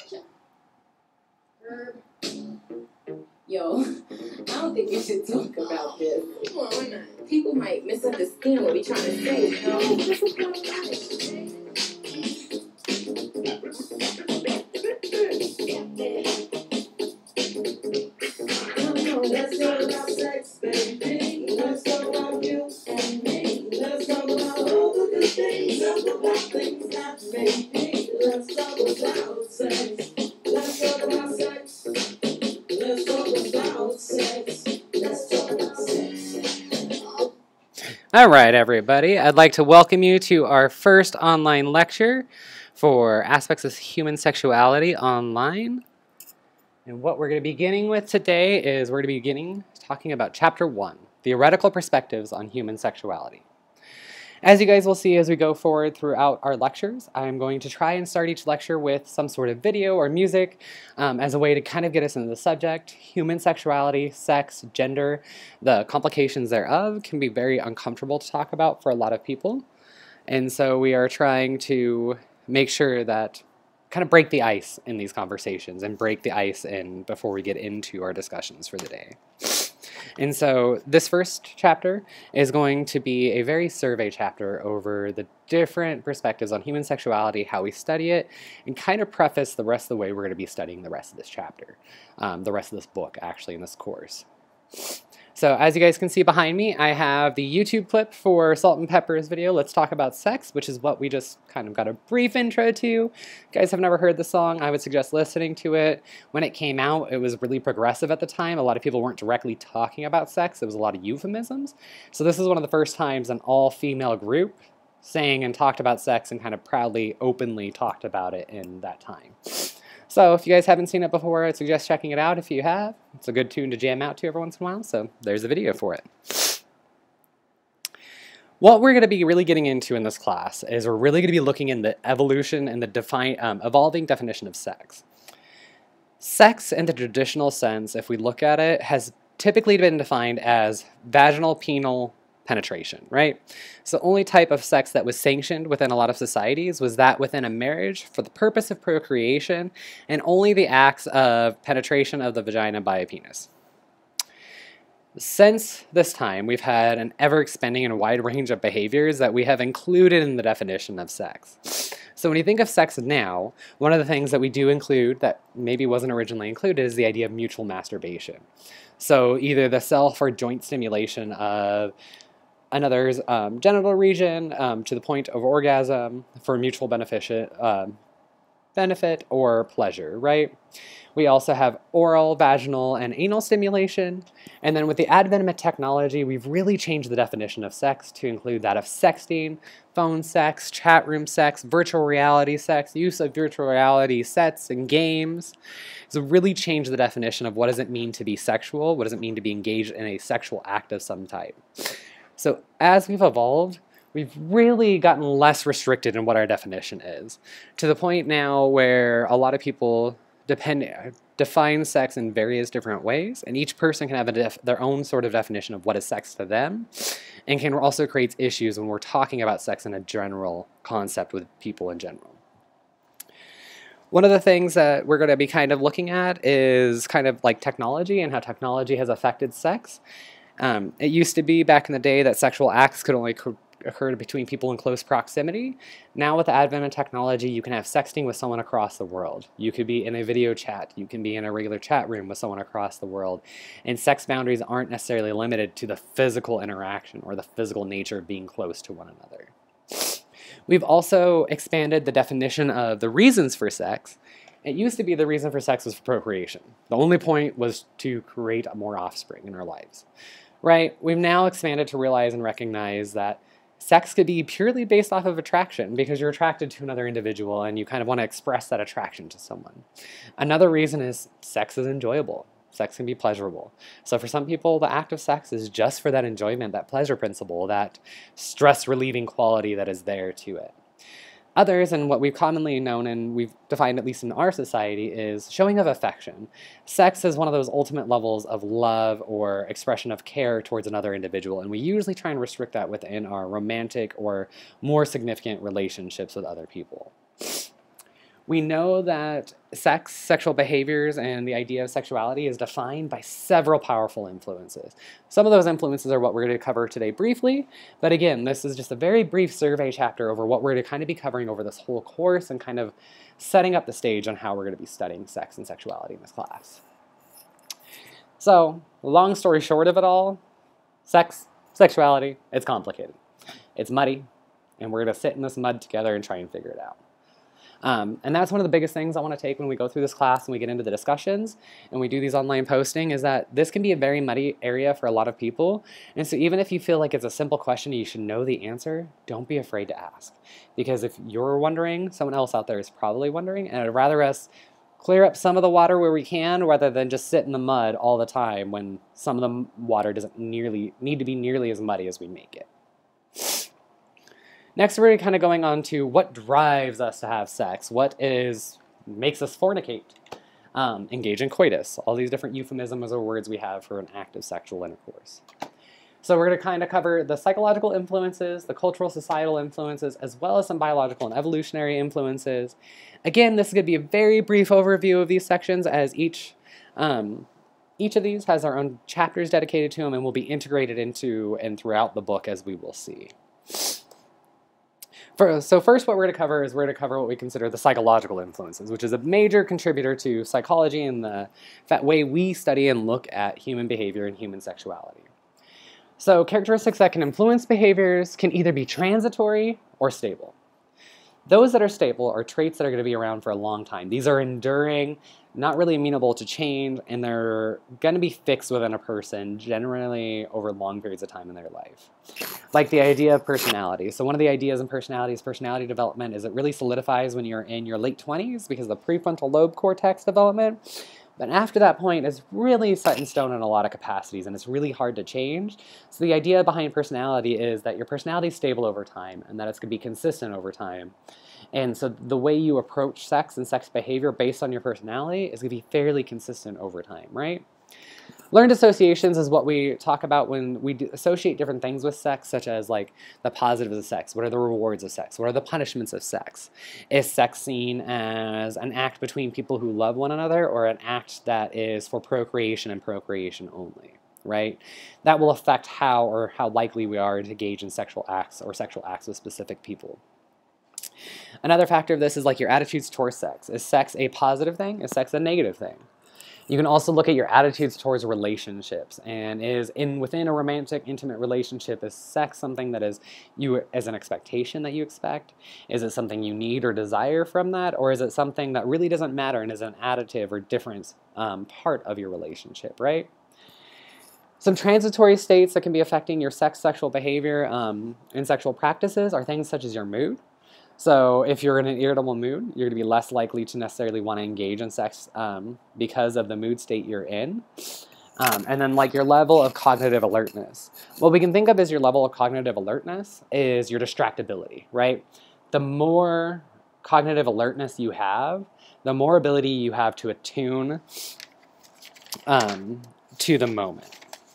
Yo, I don't think we should talk about this. Why not? People might misunderstand what we're trying to say, you know? Let's talk about sex, baby. Let's talk about you and me. Let's talk about all the good things. Talk about things that make me. Let's talk about sex. Let's talk about sex. Let's talk about sex. Let's talk about sex. All right, everybody. I'd like to welcome you to our first online lecture for aspects of human sexuality online. And what we're going to be beginning with today is we're going to be beginning talking about Chapter 1, Theoretical Perspectives on Human Sexuality. As you guys will see as we go forward throughout our lectures, I'm going to try and start each lecture with some sort of video or music as a way to kind of get us into the subject. Human sexuality, sex, gender, the complications thereof can be very uncomfortable to talk about for a lot of people. And so we are trying to make sure that kind of break the ice in these conversations and break the ice in before we get into our discussions for the day. And so this first chapter is going to be a very survey chapter over the different perspectives on human sexuality, how we study it, and kind of preface the rest of the way we're going to be studying the rest of this chapter, the rest of this book actually in this course. So as you guys can see behind me, I have the YouTube clip for Salt and Pepper's video, Let's Talk About Sex, which is what we just kind of got a brief intro to. If you guys have never heard the song, I would suggest listening to it. When it came out, it was really progressive at the time. A lot of people weren't directly talking about sex. It was a lot of euphemisms. So this is one of the first times an all-female group sang and talked about sex and kind of proudly, openly talked about it in that time. So if you guys haven't seen it before, I'd suggest checking it out if you have. It's a good tune to jam out to every once in a while, so there's a video for it. What we're going to be really getting into in this class is we're really going to be looking in the evolution and the evolving definition of sex. Sex in the traditional sense, if we look at it, has typically been defined as vaginal penile penetration, right? So the only type of sex that was sanctioned within a lot of societies was that within a marriage for the purpose of procreation and only the acts of penetration of the vagina by a penis. Since this time, we've had an ever-expanding and wide range of behaviors that we have included in the definition of sex. So when you think of sex now, one of the things that we do include that maybe wasn't originally included is the idea of mutual masturbation. So either the self or joint stimulation of another's genital region to the point of orgasm for mutual benefit or pleasure, right? We also have oral, vaginal, and anal stimulation. And then with the advent of technology, we've really changed the definition of sex to include that of sexting, phone sex, chat room sex, virtual reality sex, use of virtual reality sets and games. So really changed the definition of what does it mean to be sexual, what does it mean to be engaged in a sexual act of some type. So as we've evolved, we've really gotten less restricted in what our definition is, to the point now where a lot of people define sex in various different ways, and each person can have their own sort of definition of what is sex to them, and can also create issues when we're talking about sex in a general concept with people in general. One of the things that we're going to be kind of looking at is kind of like technology and how technology has affected sex. It used to be back in the day that sexual acts could only occur between people in close proximity. Now with the advent of technology, you can have sexting with someone across the world. You could be in a video chat. You can be in a regular chat room with someone across the world. And sex boundaries aren't necessarily limited to the physical interaction or the physical nature of being close to one another. We've also expanded the definition of the reasons for sex. It used to be the reason for sex was for procreation. The only point was to create more offspring in our lives. Right? We've now expanded to realize and recognize that sex could be purely based off of attraction because you're attracted to another individual and you kind of want to express that attraction to someone. Another reason is sex is enjoyable. Sex can be pleasurable. So for some people, the act of sex is just for that enjoyment, that pleasure principle, that stress-relieving quality that is there to it. Others, and what we've commonly known and we've defined at least in our society, is showing of affection. Sex is one of those ultimate levels of love or expression of care towards another individual, and we usually try and restrict that within our romantic or more significant relationships with other people. We know that sex, sexual behaviors, and the idea of sexuality is defined by several powerful influences. Some of those influences are what we're going to cover today briefly, but again, this is just a very brief survey chapter over what we're going to kind of be covering over this whole course and kind of setting up the stage on how we're going to be studying sex and sexuality in this class. So, long story short of it all, sex, sexuality, it's complicated. It's muddy, and we're going to sit in this mud together and try and figure it out. And that's one of the biggest things I want to take when we go through this class and we get into the discussions and we do these online posting, is that this can be a very muddy area for a lot of people. And so even if you feel like it's a simple question and you should know the answer, don't be afraid to ask. Because if you're wondering, someone else out there is probably wondering, and I'd rather us clear up some of the water where we can rather than just sit in the mud all the time when some of the water doesn't need to be nearly as muddy as we make it. Next, we're kind of going on to what drives us to have sex, makes us fornicate, engage in coitus, all these different euphemisms or words we have for an act of sexual intercourse. So we're going to kind of cover the psychological influences, the cultural societal influences, as well as some biological and evolutionary influences. Again, this is going to be a very brief overview of these sections, as each of these has our own chapters dedicated to them and will be integrated into and throughout the book, as we will see. So first what we're going to cover is what we consider the psychological influences, which is a major contributor to psychology and the way we study and look at human behavior and human sexuality. So characteristics that can influence behaviors can either be transitory or stable. Those that are stable are traits that are going to be around for a long time. These are enduring, not really amenable to change, and they're going to be fixed within a person, generally over long periods of time in their life. Like the idea of personality. So one of the ideas in personality development is it really solidifies when you're in your late 20s because of the prefrontal lobe cortex development. But after that point, it's really set in stone in a lot of capacities, and it's really hard to change. So the idea behind personality is that your personality is stable over time, and that it's going to be consistent over time. And so the way you approach sex and sex behavior based on your personality is going to be fairly consistent over time, right? Learned associations is what we talk about when we associate different things with sex, such as like the positives of sex. What are the rewards of sex? What are the punishments of sex? Is sex seen as an act between people who love one another, or an act that is for procreation and procreation only, right? That will affect how likely we are to engage in sexual acts with specific people. Another factor of this is like your attitudes towards sex. Is sex a positive thing? Is sex a negative thing? You can also look at your attitudes towards relationships, and within a romantic, intimate relationship, is sex something that is as an expectation that you expect? Is it something you need or desire from that, or is it something that really doesn't matter and is an additive or different part of your relationship, right? Some transitory states that can be affecting your sexual behavior and sexual practices are things such as your mood. So if you're in an irritable mood, you're going to be less likely to necessarily want to engage in sex because of the mood state you're in. And then like your level of cognitive alertness. What we can think of as your level of cognitive alertness is your distractibility, right? The more cognitive alertness you have, the more ability you have to attune to the moment.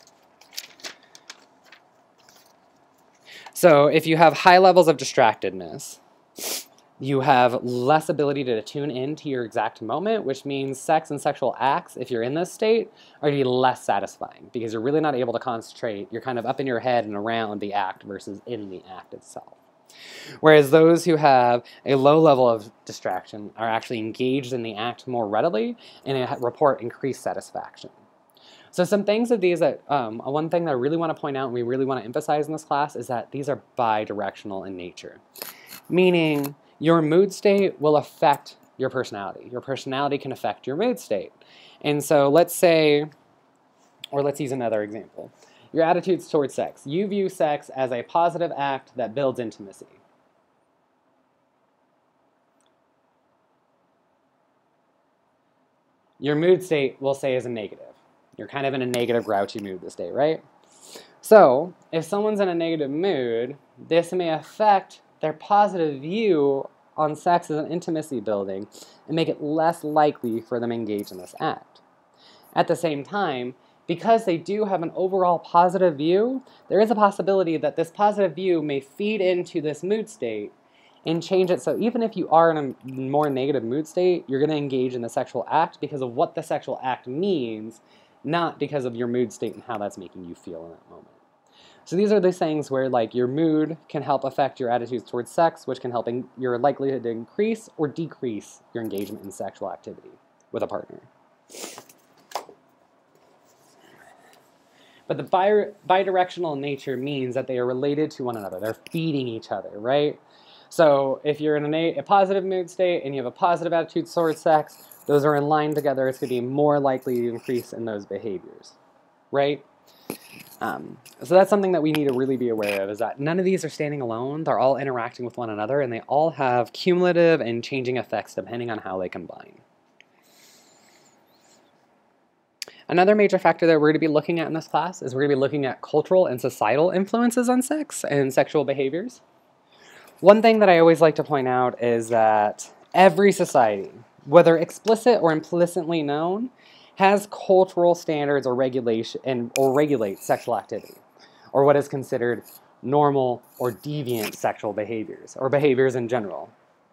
So if you have high levels of distractedness, you have less ability to tune into your exact moment, which means sex and sexual acts, if you're in this state, are going to be less satisfying because you're really not able to concentrate. You're kind of up in your head and around the act versus in the act itself. Whereas those who have a low level of distraction are actually engaged in the act more readily and report increased satisfaction. So some things of these that, one thing that I really want to point out and we really want to emphasize in this class is that these are bi-directional in nature. Meaning your mood state will affect your personality. Your personality can affect your mood state. And so let's use another example. Your attitudes towards sex. You view sex as a positive act that builds intimacy. Your mood state will say is a negative. You're kind of in a negative, grouchy mood this day, right? So if someone's in a negative mood, this may affect their positive view on sex as an intimacy building and make it less likely for them to engage in this act. At the same time, because they do have an overall positive view, there is a possibility that this positive view may feed into this mood state and change it so even if you are in a more negative mood state, you're going to engage in the sexual act because of what the sexual act means, not because of your mood state and how that's making you feel in that moment. So these are the things where like your mood can help affect your attitudes towards sex, which can help your likelihood to increase or decrease your engagement in sexual activity with a partner. But the bidirectional nature means that they are related to one another. They're feeding each other, right? So if you're in a positive mood state and you have a positive attitude towards sex, those are in line together. It's going to be more likely to increase in those behaviors, right? So that's something that we need to really be aware of, is that none of these are standing alone. They're all interacting with one another, and they all have cumulative and changing effects depending on how they combine. Another major factor that we're going to be looking at in this class is we're going to be looking at cultural and societal influences on sex and sexual behaviors. One thing that I always like to point out is that every society, whether explicit or implicitly known, has cultural standards or regulation or regulates sexual activity, or what is considered normal or deviant sexual behaviors, or behaviors in general.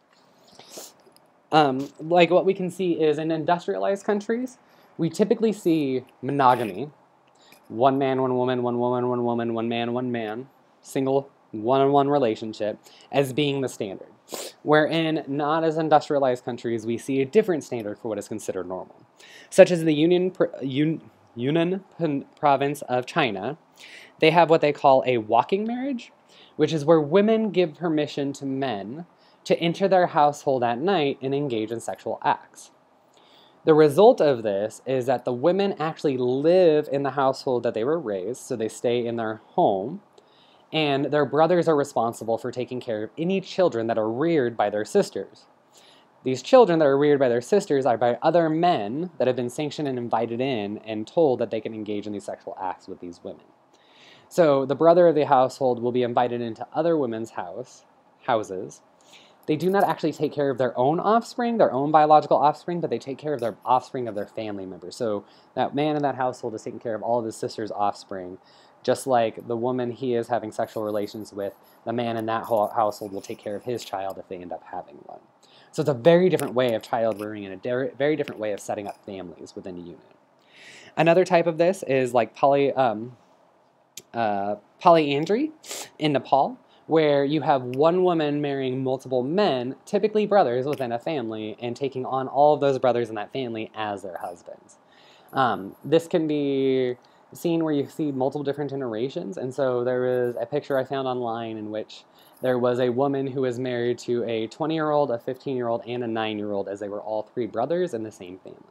Like what we can see is in industrialized countries, we typically see monogamy, one man, one woman, one woman, one woman, one man, single one-on-one relationship, as being the standard. Wherein not as industrialized countries, we see a different standard for what is considered normal. Such as the Yunnan province of China, they have what they call a walking marriage, which is where women give permission to men to enter their household at night and engage in sexual acts. The result of this is that the women actually live in the household that they were raised, so they stay in their home, and their brothers are responsible for taking care of any children that are reared by their sisters. These children that are reared by their sisters are by other men that have been sanctioned and invited in and told that they can engage in these sexual acts with these women. So the brother of the household will be invited into other women's houses. They do not actually take care of their own offspring, their own biological offspring, but they take care of their offspring of their family members. So that man in that household is taking care of all of his sister's offspring, just like the woman he is having sexual relations with, the man in that household will take care of his child if they end up having one. So it's a very different way of child rearing and a very different way of setting up families within a unit. Another type of this is like polyandry in Nepal, where you have one woman marrying multiple men, typically brothers within a family, and taking on all of those brothers in that family as their husbands. This can be seen where you see multiple different generations, and so there was a picture I found online in which there was a woman who was married to a 20-year-old, a 15-year-old, and a 9-year-old, as they were all three brothers in the same family.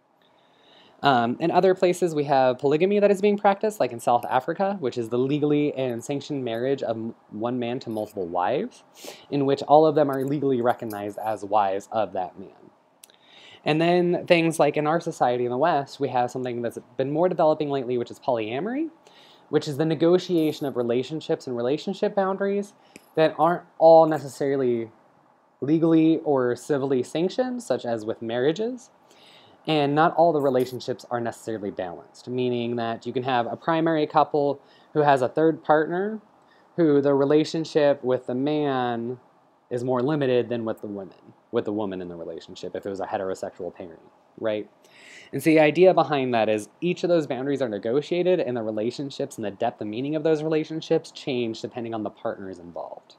In other places, we have polygamy that is being practiced, like in South Africa, which is the legally and sanctioned marriage of one man to multiple wives, in which all of them are legally recognized as wives of that man. And then things like in our society in the West, we have something that's been more developing lately, which is polyamory, which is the negotiation of relationships and relationship boundaries that aren't all necessarily legally or civilly sanctioned, such as with marriages. And not all the relationships are necessarily balanced, meaning that you can have a primary couple who has a third partner, who the relationship with the man is more limited than with the woman in the relationship, if it was a heterosexual pairing, right? And so the idea behind that is each of those boundaries are negotiated, and the relationships and the depth and meaning of those relationships change depending on the partners involved.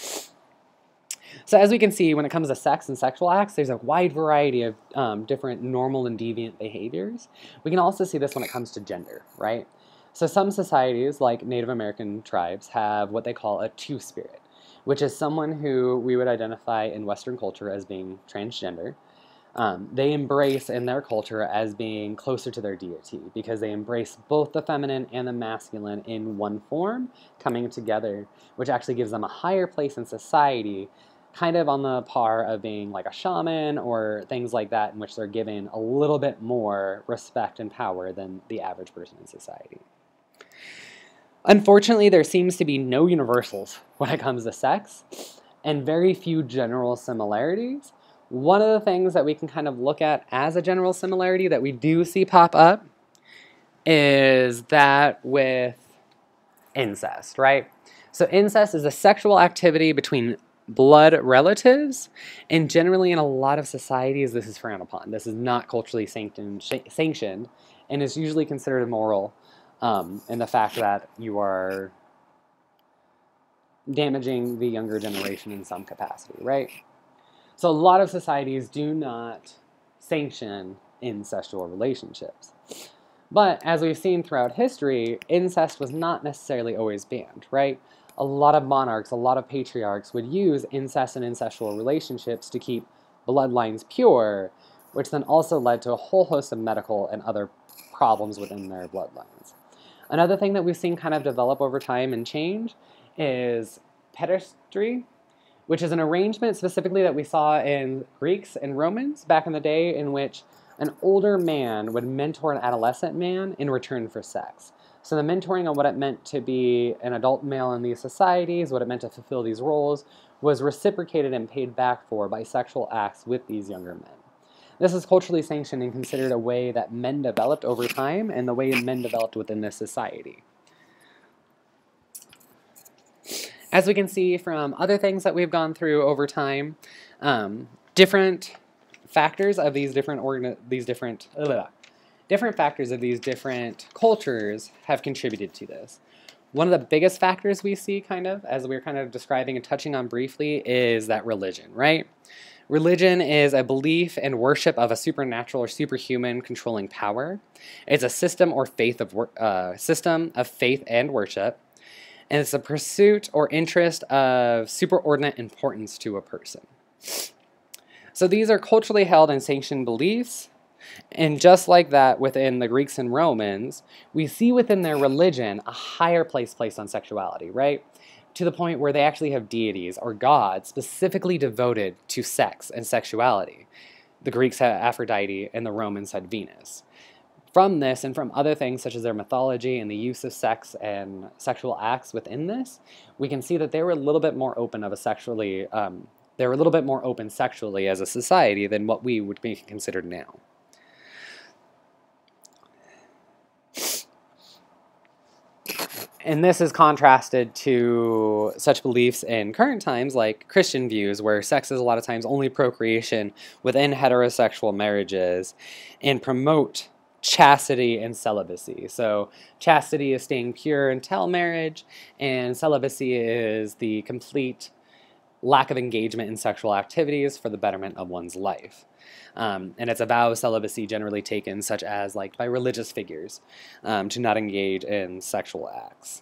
So as we can see, when it comes to sex and sexual acts, there's a wide variety of different normal and deviant behaviors. We can also see this when it comes to gender, right? So some societies, like Native American tribes, have what they call a two-spirit, which is someone who we would identify in Western culture as being transgender. They embrace in their culture as being closer to their deity because they embrace both the feminine and the masculine in one form, coming together, which actually gives them a higher place in society, kind of on the par of being like a shaman or things like that, in which they're given a little bit more respect and power than the average person in society. Unfortunately, there seems to be no universals when it comes to sex, and very few general similarities. One of the things that we can kind of look at as a general similarity that we do see pop up is that with incest, right? So incest is a sexual activity between blood relatives, and generally in a lot of societies this is frowned upon. This is not culturally sanctioned and is usually considered immoral in the fact that you are damaging the younger generation in some capacity, right? So a lot of societies do not sanction incestual relationships. But as we've seen throughout history, incest was not necessarily always banned, right? A lot of monarchs, a lot of patriarchs would use incest and incestual relationships to keep bloodlines pure, which then also led to a whole host of medical and other problems within their bloodlines. Another thing that we've seen kind of develop over time and change is pederasty, which is an arrangement specifically that we saw in Greeks and Romans back in the day, in which an older man would mentor an adolescent man in return for sex. So the mentoring on what it meant to be an adult male in these societies, what it meant to fulfill these roles, was reciprocated and paid back for by sexual acts with these younger men. This is culturally sanctioned and considered a way that men developed over time and the way men developed within this society. As we can see from other things that we've gone through over time, different factors of these different factors of these different cultures have contributed to this. One of the biggest factors we see, kind of, as we're kind of describing and touching on briefly, is that religion, right? Religion is a belief and worship of a supernatural or superhuman controlling power. It's a system or faith of system of faith and worship, and it's a pursuit or interest of superordinate importance to a person. So these are culturally held and sanctioned beliefs, and just like that within the Greeks and Romans, we see within their religion a higher place placed on sexuality, right? To the point where they actually have deities or gods specifically devoted to sex and sexuality. The Greeks had Aphrodite and the Romans had Venus. From this and from other things such as their mythology and the use of sex and sexual acts within this, we can see that they were a little bit more open of a sexually, they were a little bit more open sexually as a society than what we would be considered now. And this is contrasted to such beliefs in current times like Christian views, where sex is a lot of times only procreation within heterosexual marriages, and promote chastity and celibacy. So chastity is staying pure until marriage, and celibacy is the complete lack of engagement in sexual activities for the betterment of one's life. And it's a vow of celibacy generally taken, such as like by religious figures, to not engage in sexual acts.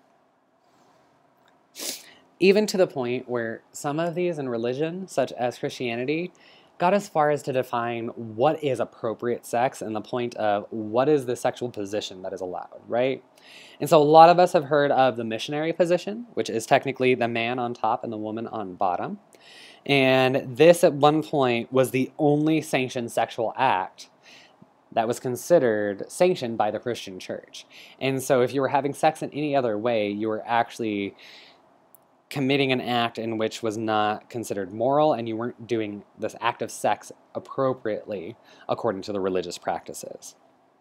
Even to the point where some of these in religion, such as Christianity, got as far as to define what is appropriate sex and the point of what is the sexual position that is allowed, right? And so a lot of us have heard of the missionary position, which is technically the man on top and the woman on bottom. And this at one point was the only sanctioned sexual act that was considered sanctioned by the Christian church. And so if you were having sex in any other way, you were actually committing an act in which was not considered moral, and you weren't doing this act of sex appropriately according to the religious practices.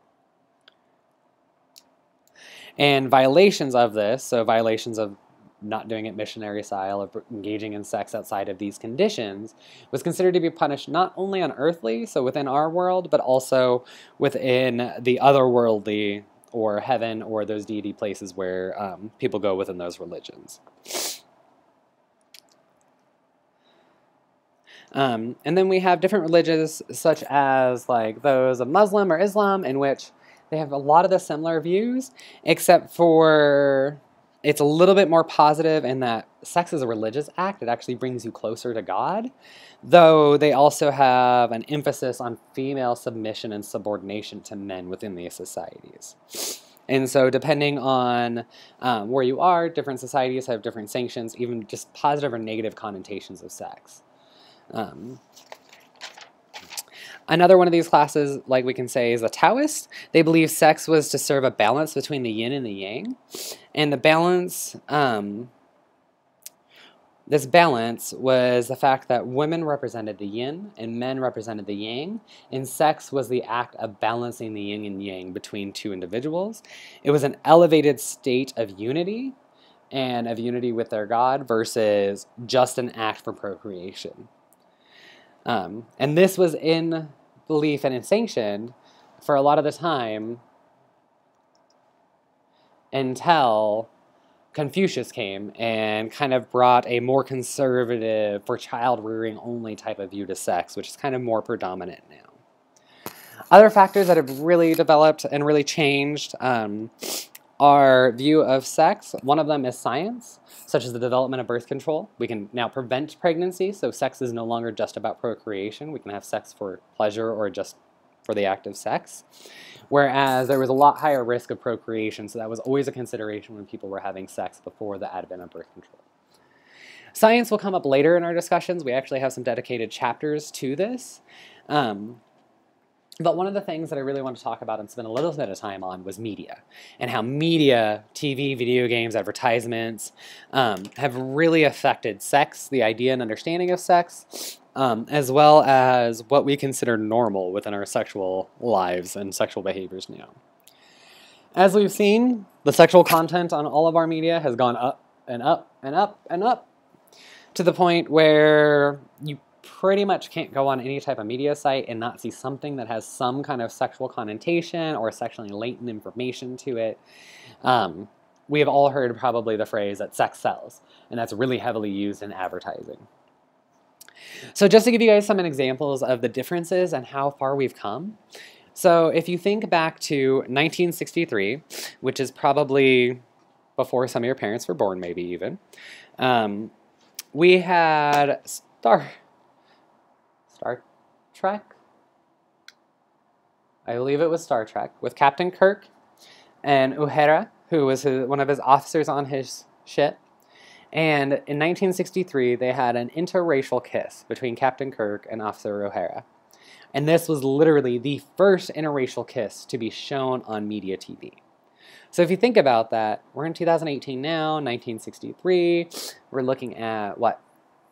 And violations of this, so violations of not doing it missionary style, of engaging in sex outside of these conditions, was considered to be punished not only on earthly, so within our world, but also within the otherworldly, or heaven, or those deity places where people go within those religions. And then we have different religions, such as like those of Muslim or Islam, in which they have a lot of the similar views, except for it's a little bit more positive in that sex is a religious act. It actually brings you closer to God, though they also have an emphasis on female submission and subordination to men within these societies. And so depending on where you are, different societies have different sanctions, even just positive or negative connotations of sex. Another one of these classes, like we can say, is a Taoist. They believe sex was to serve a balance between the yin and the yang. And the balance, this balance was the fact that women represented the yin and men represented the yang, and sex was the act of balancing the yin and yang between two individuals. It was an elevated state of unity, and of unity with their God versus just an act for procreation. And this was in belief and sanctioned for a lot of the time until Confucius came and kind of brought a more conservative, for child rearing only type of view to sex, which is kind of more predominant now. Other factors that have really developed and really changed our view of sex. One of them is science, such as the development of birth control. We can now prevent pregnancy, so sex is no longer just about procreation. We can have sex for pleasure or just for the act of sex. Whereas there was a lot higher risk of procreation, so that was always a consideration when people were having sex before the advent of birth control. Science will come up later in our discussions. We actually have some dedicated chapters to this. But one of the things that I really want to talk about and spend a little bit of time on was media, and how media, TV, video games, advertisements, have really affected sex, the idea and understanding of sex, as well as what we consider normal within our sexual lives and sexual behaviors now. As we've seen, the sexual content on all of our media has gone up and up and up and up to the point where you pretty much can't go on any type of media site and not see something that has some kind of sexual connotation or sexually latent information to it. We have all heard probably the phrase that sex sells, and that's really heavily used in advertising. So just to give you guys some examples of the differences and how far we've come. So if you think back to 1963, which is probably before some of your parents were born, maybe even, we had Star Trek? I believe it was Star Trek, with Captain Kirk and Uhura, who was one of his officers on his ship. And in 1963, they had an interracial kiss between Captain Kirk and Officer Uhura. And this was literally the first interracial kiss to be shown on media TV. So if you think about that, we're in 2018 now, 1963, we're looking at, what,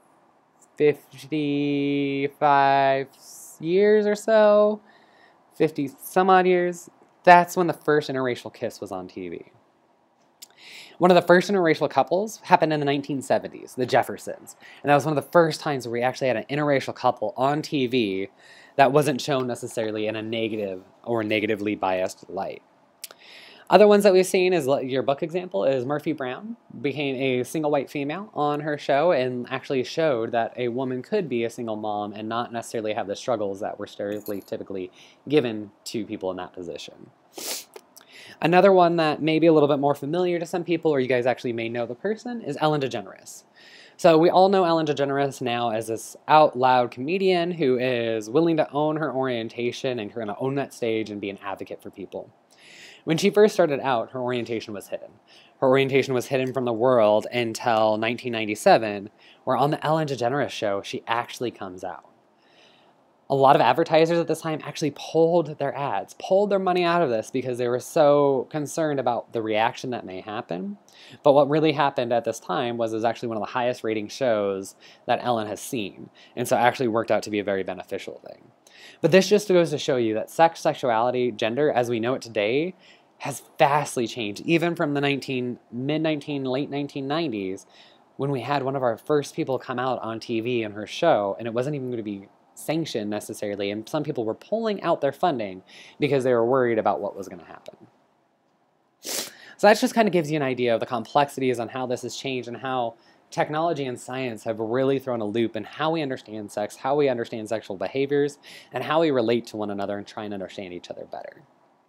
55 years or so, 50 some odd years. That's when the first interracial kiss was on TV. One of the first interracial couples happened in the 1970s, the Jeffersons. And that was one of the first times where we actually had an interracial couple on TV that wasn't shown necessarily in a negative or negatively biased light. Other ones that we've seen is, your book example, is Murphy Brown became a single white female on her show and actually showed that a woman could be a single mom and not necessarily have the struggles that were stereotypically given to people in that position. Another one that may be a little bit more familiar to some people, or you guys actually may know the person, is Ellen DeGeneres. So we all know Ellen DeGeneres now as this out loud comedian who is willing to own her orientation and going to own that stage and be an advocate for people. When she first started out, her orientation was hidden. Her orientation was hidden from the world until 1997, where on the Ellen DeGeneres show, she actually comes out. A lot of advertisers at this time actually pulled their ads, pulled their money out of this because they were so concerned about the reaction that may happen. But what really happened at this time was it was actually one of the highest rating shows that Ellen has seen. And so it actually worked out to be a very beneficial thing. But this just goes to show you that sex, sexuality, gender, as we know it today, has vastly changed, even from the late 1990s, when we had one of our first people come out on TV in her show, and it wasn't even going to be sanctioned necessarily, and some people were pulling out their funding because they were worried about what was going to happen. So that just kind of gives you an idea of the complexities on how this has changed and how technology and science have really thrown a loop in how we understand sex, how we understand sexual behaviors, and how we relate to one another and try and understand each other better.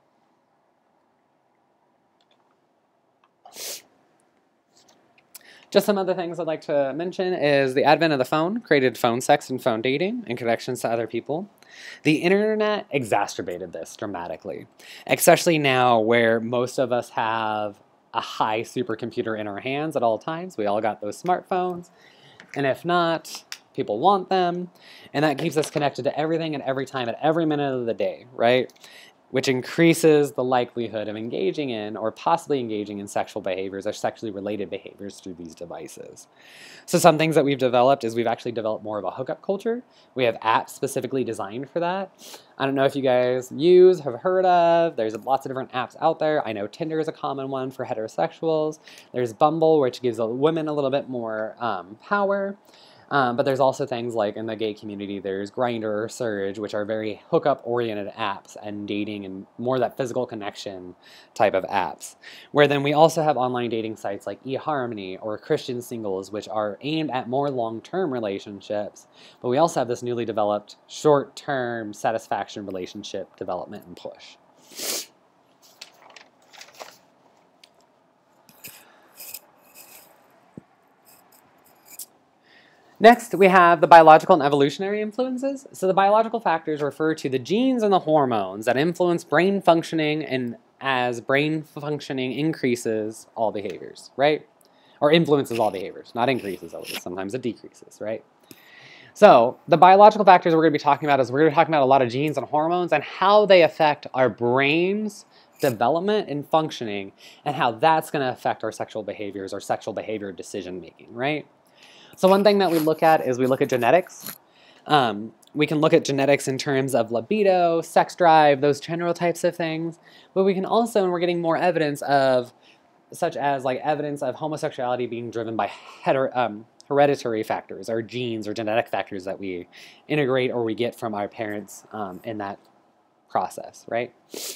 Just some other things I'd like to mention is the advent of the phone created phone sex and phone dating and connections to other people. The internet exacerbated this dramatically, especially now where most of us have a high supercomputer in our hands at all times. We all got those smartphones, and if not, people want them, and that keeps us connected to everything at every time, at every minute of the day, right? which increases the likelihood of engaging in or possibly engaging in sexual behaviors or sexually related behaviors through these devices. So some things that we've developed is we've actually developed more of a hookup culture. We have apps specifically designed for that. I don't know if you guys have heard of, there's lots of different apps out there. I know Tinder is a common one for heterosexuals. There's Bumble, which gives women a little bit more power. But there's also things like in the gay community, there's Grindr or Surge, which are very hookup-oriented apps and dating and more that physical connection type of apps. Where then we also have online dating sites like eHarmony or Christian Singles, which are aimed at more long-term relationships. But we also have this newly developed short-term satisfaction relationship development and push. Next, we have the biological and evolutionary influences. So the biological factors refer to the genes and the hormones that influence brain functioning, and as brain functioning increases, all behaviors, right? Or influences all behaviors, not increases always. Sometimes it decreases, right? So the biological factors we're going to be talking about is we're going to be talking about a lot of genes and hormones and how they affect our brain's development and functioning and how that's going to affect our sexual behaviors or sexual behavior decision making, right? So one thing that we look at is we look at genetics. We can look at genetics in terms of libido, sex drive, those general types of things. But we can also, and we're getting more evidence of, such as like evidence of homosexuality being driven by hereditary factors or genes or genetic factors that we integrate or we get from our parents in that process, right?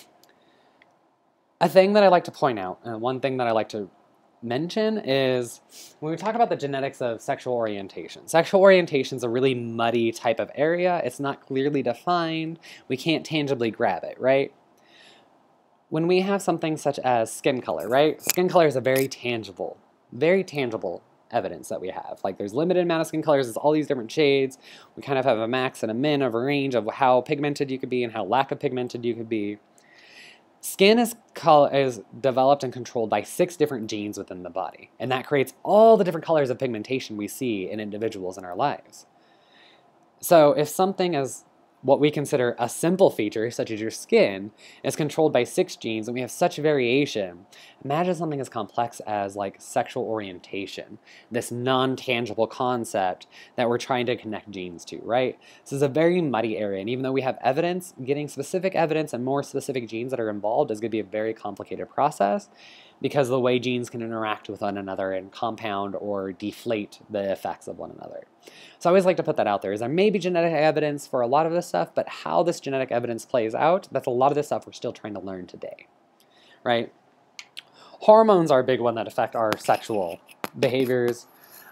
A thing that I like to point out, and one thing that I like to mention is when we talk about the genetics of sexual orientation. Sexual orientation is a really muddy type of area. It's not clearly defined. We can't tangibly grab it, right? When we have something such as skin color, right? Skin color is a very tangible evidence that we have. Like there's limited amount of skin colors, there's all these different shades. We kind of have a max and a min of a range of how pigmented you could be and how lack of pigmented you could be. Skin is developed and controlled by 6 different genes within the body, and that creates all the different colors of pigmentation we see in individuals in our lives. So if something is what we consider a simple feature, such as your skin, is controlled by 6 genes and we have such variation, imagine something as complex as like sexual orientation, this non-tangible concept that we're trying to connect genes to, right? This is a very muddy area, and even though we have evidence, getting specific evidence and more specific genes that are involved is going to be a very complicated process because of the way genes can interact with one another and compound or deflate the effects of one another. So I always like to put that out there. Is there may be genetic evidence for a lot of this stuff, but how this genetic evidence plays out, that's a lot of the stuff we're still trying to learn today, right? Hormones are a big one that affect our sexual behaviors.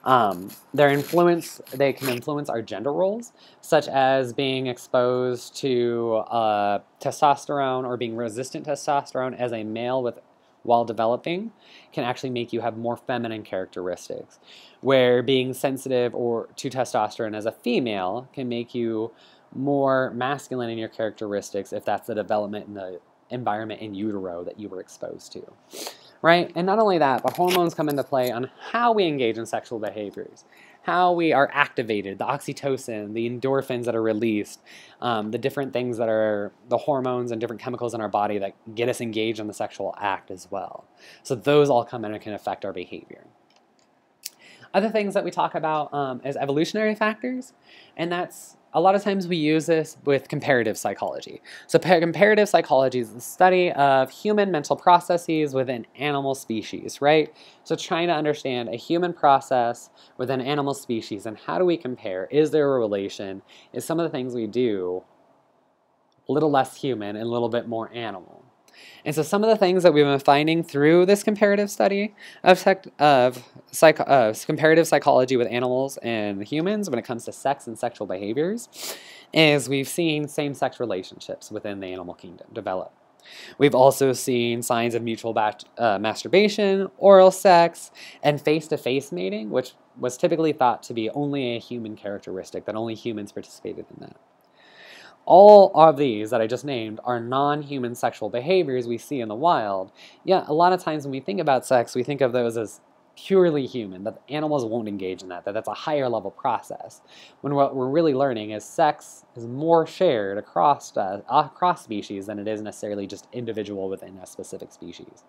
They can influence our gender roles, such as being exposed to testosterone or being resistant to testosterone as a male while developing can actually make you have more feminine characteristics, where being sensitive to testosterone as a female can make you more masculine in your characteristics if that's the development in the environment in utero that you were exposed to. Right? And not only that, but hormones come into play on how we engage in sexual behaviors, how we are activated, the oxytocin, the endorphins that are released, the different things that are the hormones and different chemicals in our body that get us engaged in the sexual act as well. So those all come in and can affect our behavior. Other things that we talk about is evolutionary factors, and that's a lot of times we use this with comparative psychology. So comparative psychology is the study of human mental processes within animal species, right? So trying to understand a human process within animal species and how do we compare? Is there a relation? Is some of the things we do a little less human and a little bit more animal? And so some of the things that we've been finding through this comparative study of comparative psychology with animals and humans when it comes to sex and sexual behaviors is we've seen same-sex relationships within the animal kingdom develop. We've also seen signs of mutual masturbation, oral sex, and face-to-face mating, which was typically thought to be only a human characteristic, that only humans participated in that. All of these that I just named are non-human sexual behaviors we see in the wild. Yeah, a lot of times when we think about sex, we think of those as purely human, that animals won't engage in that that's a higher level process. When what we're really learning is sex is more shared across species than it is necessarily just individual within a specific species.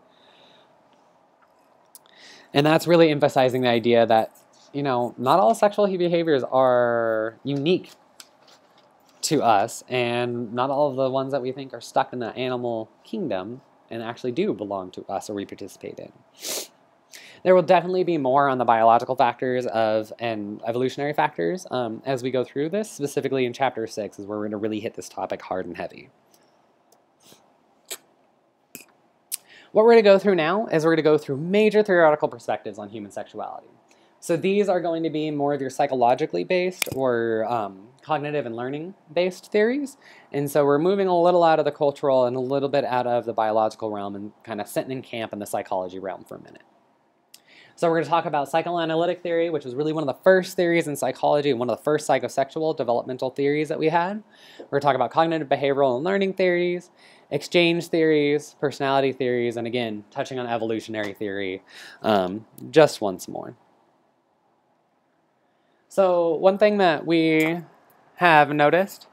And that's really emphasizing the idea that, you know, not all sexual behaviors are unique to us, and not all of the ones that we think are stuck in the animal kingdom and actually do belong to us or we participate in. There will definitely be more on the biological factors and evolutionary factors as we go through this. Specifically in Chapter 6 is where we're going to really hit this topic hard and heavy. What we're going to go through now is we're going to go through major theoretical perspectives on human sexuality. So these are going to be more of your psychologically based or cognitive and learning based theories. And so we're moving a little out of the cultural and a little bit out of the biological realm and kind of sitting in camp in the psychology realm for a minute. So we're going to talk about psychoanalytic theory, which was really one of the first theories in psychology and one of the first psychosexual developmental theories that we had. We're going to talk about cognitive behavioral and learning theories, exchange theories, personality theories, and again, touching on evolutionary theory just once more. So one thing that we have noticed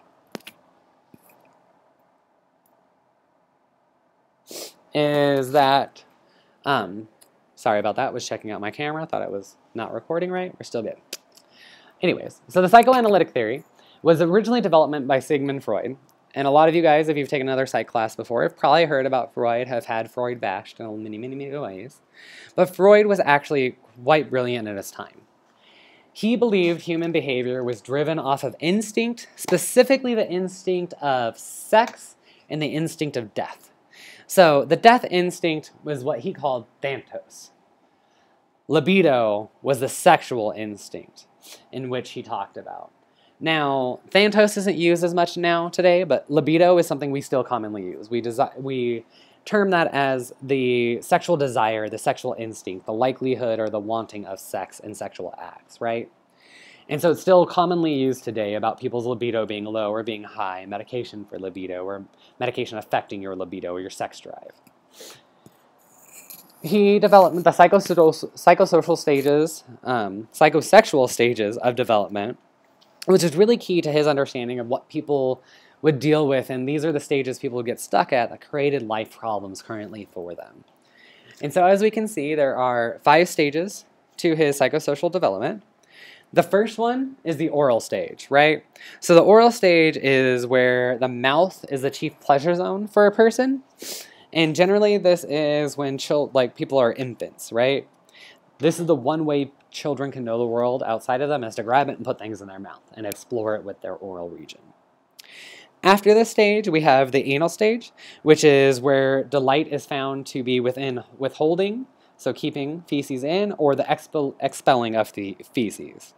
is that, sorry about that, was checking out my camera, thought it was not recording right, we're still good. Anyways, so the psychoanalytic theory was originally developed by Sigmund Freud, and a lot of you guys, if you've taken another psych class before, have probably heard about Freud, have had Freud bashed in many, many, many ways. But Freud was actually quite brilliant at his time. He believed human behavior was driven off of instinct, specifically the instinct of sex and the instinct of death. So the death instinct was what he called thanatos. Libido was the sexual instinct in which he talked about. Now, thanatos isn't used as much now today, but libido is something we still commonly use. We term that as the sexual desire, the sexual instinct, the likelihood or the wanting of sex and sexual acts, right? And so it's still commonly used today about people's libido being low or being high, medication for libido, or medication affecting your libido or your sex drive. He developed the psychosexual stages of development, which is really key to his understanding of what people would deal with, and these are the stages people would get stuck at that created life problems currently for them. And so as we can see, there are 5 stages to his psychosocial development. The first one is the oral stage, right? So the oral stage is where the mouth is the chief pleasure zone for a person, and generally this is when people are infants, right? This is the one way children can know the world outside of them, is to grab it and put things in their mouth and explore it with their oral region. After this stage, we have the anal stage, which is where delight is found to be within withholding, so keeping feces in, or the expelling of the feces.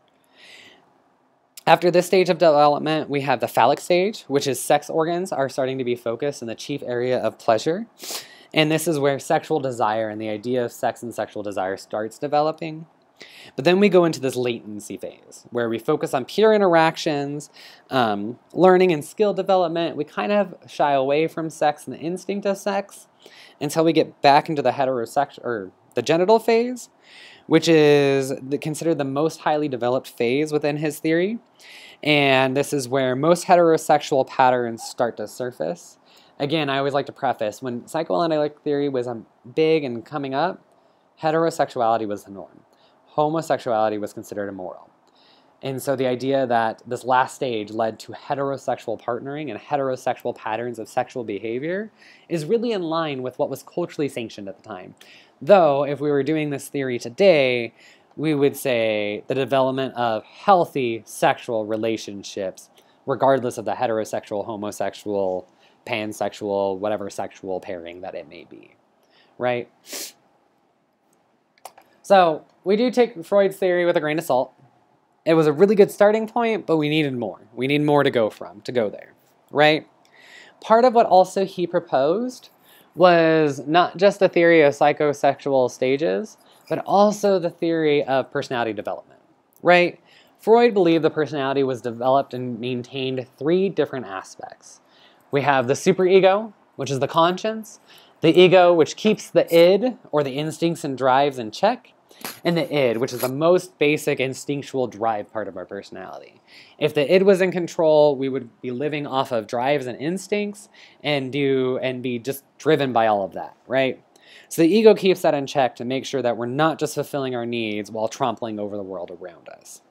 After this stage of development, we have the phallic stage, which is sex organs are starting to be focused in the chief area of pleasure. And this is where sexual desire and the idea of sex and sexual desire starts developing. But then we go into this latency phase, where we focus on pure interactions, learning and skill development. We kind of shy away from sex and the instinct of sex until we get back into the heterosexual, or the genital phase, which is considered the most highly developed phase within his theory. And this is where most heterosexual patterns start to surface. Again, I always like to preface, when psychoanalytic theory was big and coming up, heterosexuality was the norm. Homosexuality was considered immoral. And so the idea that this last stage led to heterosexual partnering and heterosexual patterns of sexual behavior is really in line with what was culturally sanctioned at the time. Though, if we were doing this theory today, we would say the development of healthy sexual relationships, regardless of the heterosexual, homosexual, pansexual, whatever sexual pairing that it may be, right? So we do take Freud's theory with a grain of salt. It was a really good starting point, but we needed more. We need more to go there, right? Part of what also he proposed was not just the theory of psychosexual stages, but also the theory of personality development, right? Freud believed the personality was developed and maintained 3 different aspects. We have the superego, which is the conscience, the ego, which keeps the id, or the instincts and drives, in check, and the id, which is the most basic instinctual drive part of our personality. If the id was in control, we would be living off of drives and instincts and be just driven by all of that, right? So the ego keeps that in check to make sure that we're not just fulfilling our needs while trampling over the world around us.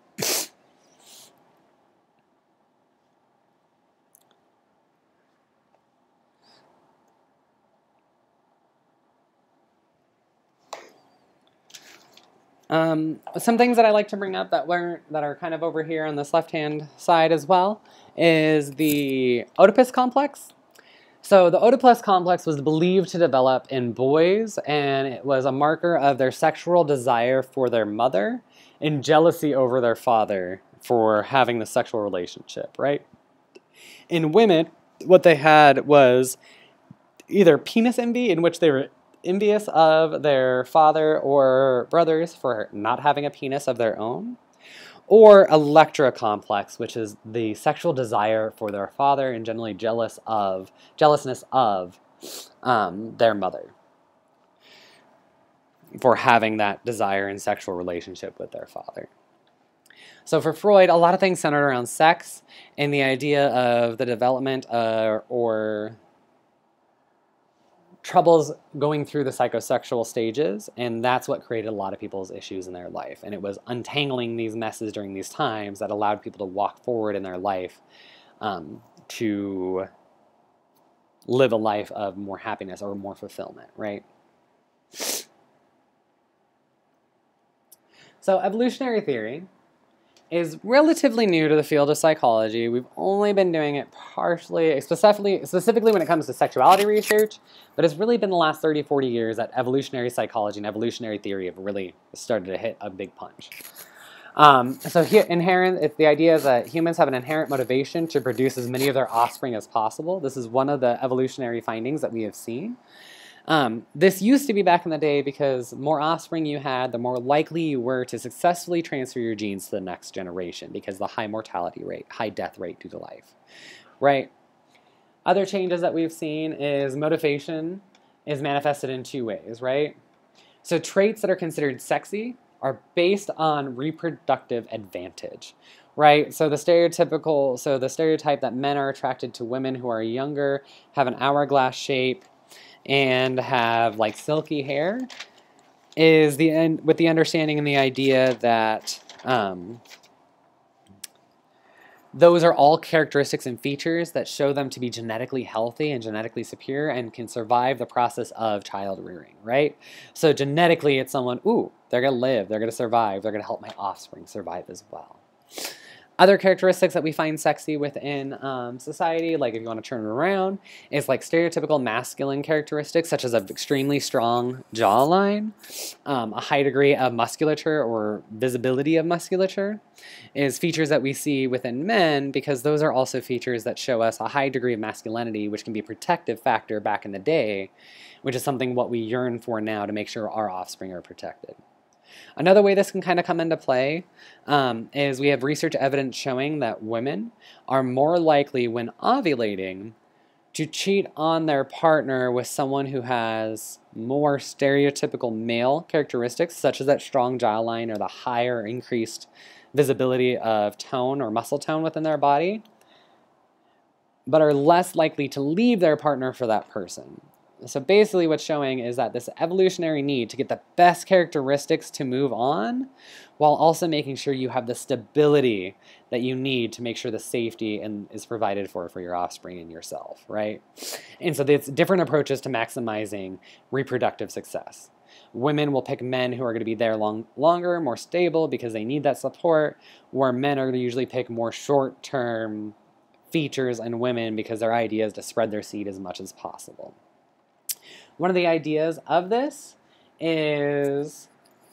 Some things that I like to bring up that are kind of over here on this left-hand side as well is the Oedipus complex. So the Oedipus complex was believed to develop in boys, and it was a marker of their sexual desire for their mother and jealousy over their father for having the sexual relationship, right? In women, what they had was either penis envy, in which they were envious of their father or brothers for not having a penis of their own, or Electra complex, which is the sexual desire for their father and generally jealousness of their mother for having that desire and sexual relationship with their father. So for Freud, a lot of things centered around sex and the idea of the development or troubles going through the psychosexual stages, and that's what created a lot of people's issues in their life. And it was untangling these messes during these times that allowed people to walk forward in their life to live a life of more happiness or more fulfillment, right? So evolutionary theory is relatively new to the field of psychology. We've only been doing it partially, specifically when it comes to sexuality research, but it's really been the last 30, 40 years that evolutionary psychology and evolutionary theory have really started to hit a big punch. So here, the idea is that humans have an inherent motivation to produce as many of their offspring as possible. This is one of the evolutionary findings that we have seen. This used to be back in the day because the more offspring you had, the more likely you were to successfully transfer your genes to the next generation because of the high mortality rate, high death rate due to life, right? Other changes that we've seen is motivation is manifested in two ways, right? So traits that are considered sexy are based on reproductive advantage, right? So the stereotype that men are attracted to women who are younger, have an hourglass shape, and have like silky hair is with the understanding and the idea that those are all characteristics and features that show them to be genetically healthy and genetically superior and can survive the process of child rearing, right? So genetically it's someone, ooh, they're going to live, they're going to survive, they're going to help my offspring survive as well. Other characteristics that we find sexy within society, like if you want to turn it around, is like stereotypical masculine characteristics, such as an extremely strong jawline, a high degree of musculature or visibility of musculature, is features that we see within men because those are also features that show us a high degree of masculinity, which can be a protective factor back in the day, which is something what we yearn for now to make sure our offspring are protected. Another way this can kind of come into play is we have research evidence showing that women are more likely when ovulating to cheat on their partner with someone who has more stereotypical male characteristics, such as that strong jawline or the higher increased visibility of tone or muscle tone within their body, but are less likely to leave their partner for that person. So basically what's showing is that this evolutionary need to get the best characteristics to move on while also making sure you have the stability that you need to make sure the safety is provided for your offspring and yourself, right? And so there's different approaches to maximizing reproductive success. Women will pick men who are going to be there longer, more stable because they need that support, where men are going to usually pick more short-term features in women because their idea is to spread their seed as much as possible. One of the ideas of this is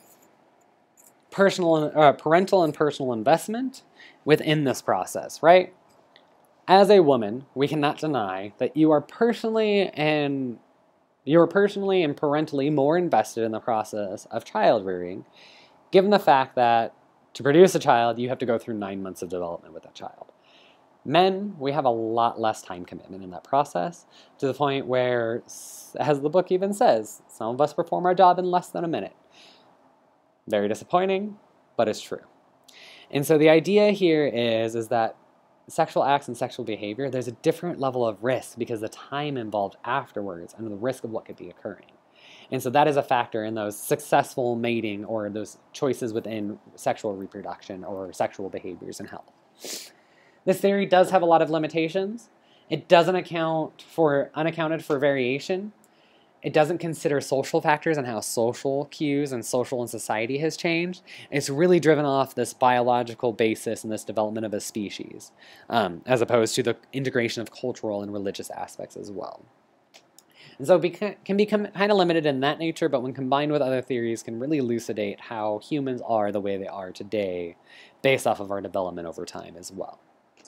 parental and personal investment within this process, right? As a woman, we cannot deny that you are personally and parentally more invested in the process of child rearing, given the fact that to produce a child, you have to go through 9 months of development with that child. Men, we have a lot less time commitment in that process, to the point where, as the book even says, some of us perform our job in less than a minute. Very disappointing, but it's true. And so the idea here is that sexual acts and sexual behavior, there's a different level of risk because the time involved afterwards and the risk of what could be occurring. And so that is a factor in those successful mating or those choices within sexual reproduction or sexual behaviors and health. This theory does have a lot of limitations. It doesn't account for unaccounted for variation. It doesn't consider social factors and how social cues and social and society has changed. It's really driven off this biological basis and this development of a species, as opposed to the integration of cultural and religious aspects as well. And so it can become kind of limited in that nature, but when combined with other theories, can really elucidate how humans are the way they are today, based off of our development over time as well.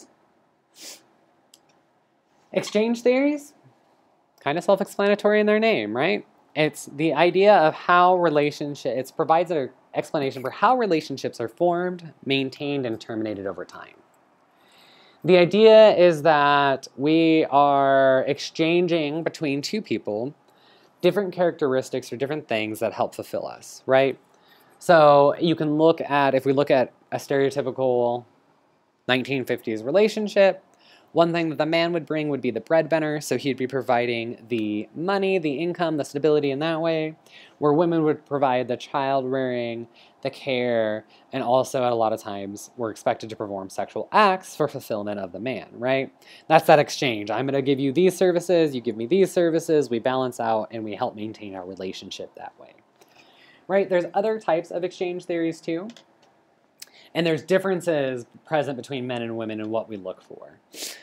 Exchange theories, kind of self-explanatory in their name, right? It's the idea of how it provides an explanation for how relationships are formed, maintained, and terminated over time. The idea is that we are exchanging between two people different characteristics or different things that help fulfill us, right? So you can look at, if we look at a stereotypical 1950s relationship, one thing that the man would bring would be the breadwinner, so he'd be providing the money, the income, the stability in that way, where women would provide the child rearing, the care, and also at a lot of times were expected to perform sexual acts for fulfillment of the man, right? That's that exchange. I'm going to give you these services, you give me these services, we balance out, and we help maintain our relationship that way, right? There's other types of exchange theories too. And there's differences present between men and women and what we look for.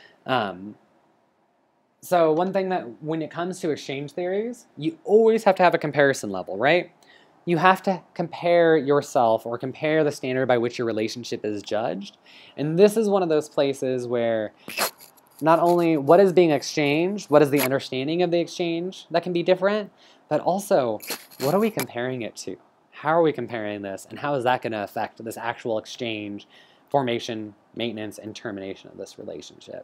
So one thing that when it comes to exchange theories, you always have to have a comparison level, right? You have to compare yourself or compare the standard by which your relationship is judged. And this is one of those places where not only what is being exchanged, what is the understanding of the exchange that can be different, but also what are we comparing it to? How are we comparing this, and how is that going to affect this actual exchange, formation, maintenance, and termination of this relationship?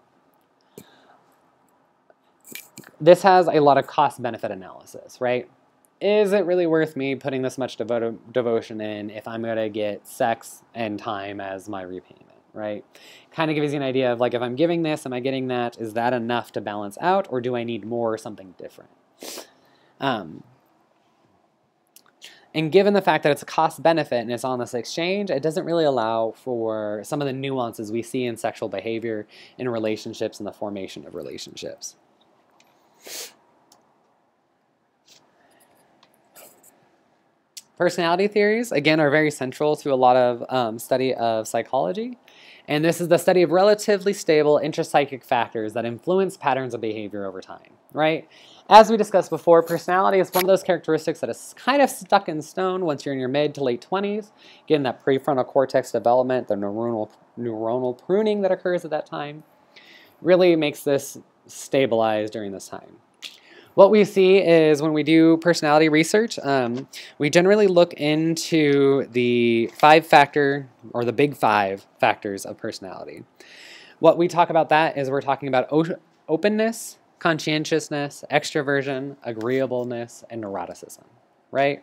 This has a lot of cost-benefit analysis, right? Is it really worth me putting this much devotion in if I'm going to get sex and time as my repayment, right? Kind of gives you an idea of, like, if I'm giving this, am I getting that? Is that enough to balance out, or do I need more or something different? And given the fact that it's a cost-benefit and it's on this exchange, it doesn't really allow for some of the nuances we see in sexual behavior in relationships and the formation of relationships. Personality theories, again, are very central to a lot of study of psychology. And this is the study of relatively stable intrapsychic factors that influence patterns of behavior over time, right? As we discussed before, personality is one of those characteristics that is kind of stuck in stone once you're in your mid to late 20s. Again, that prefrontal cortex development, the neuronal pruning that occurs at that time, really makes this stabilize during this time. What we see is when we do personality research, we generally look into the 5-factor or the big 5 factors of personality. What we talk about that is we're talking about openness, conscientiousness, extroversion, agreeableness, and neuroticism, right?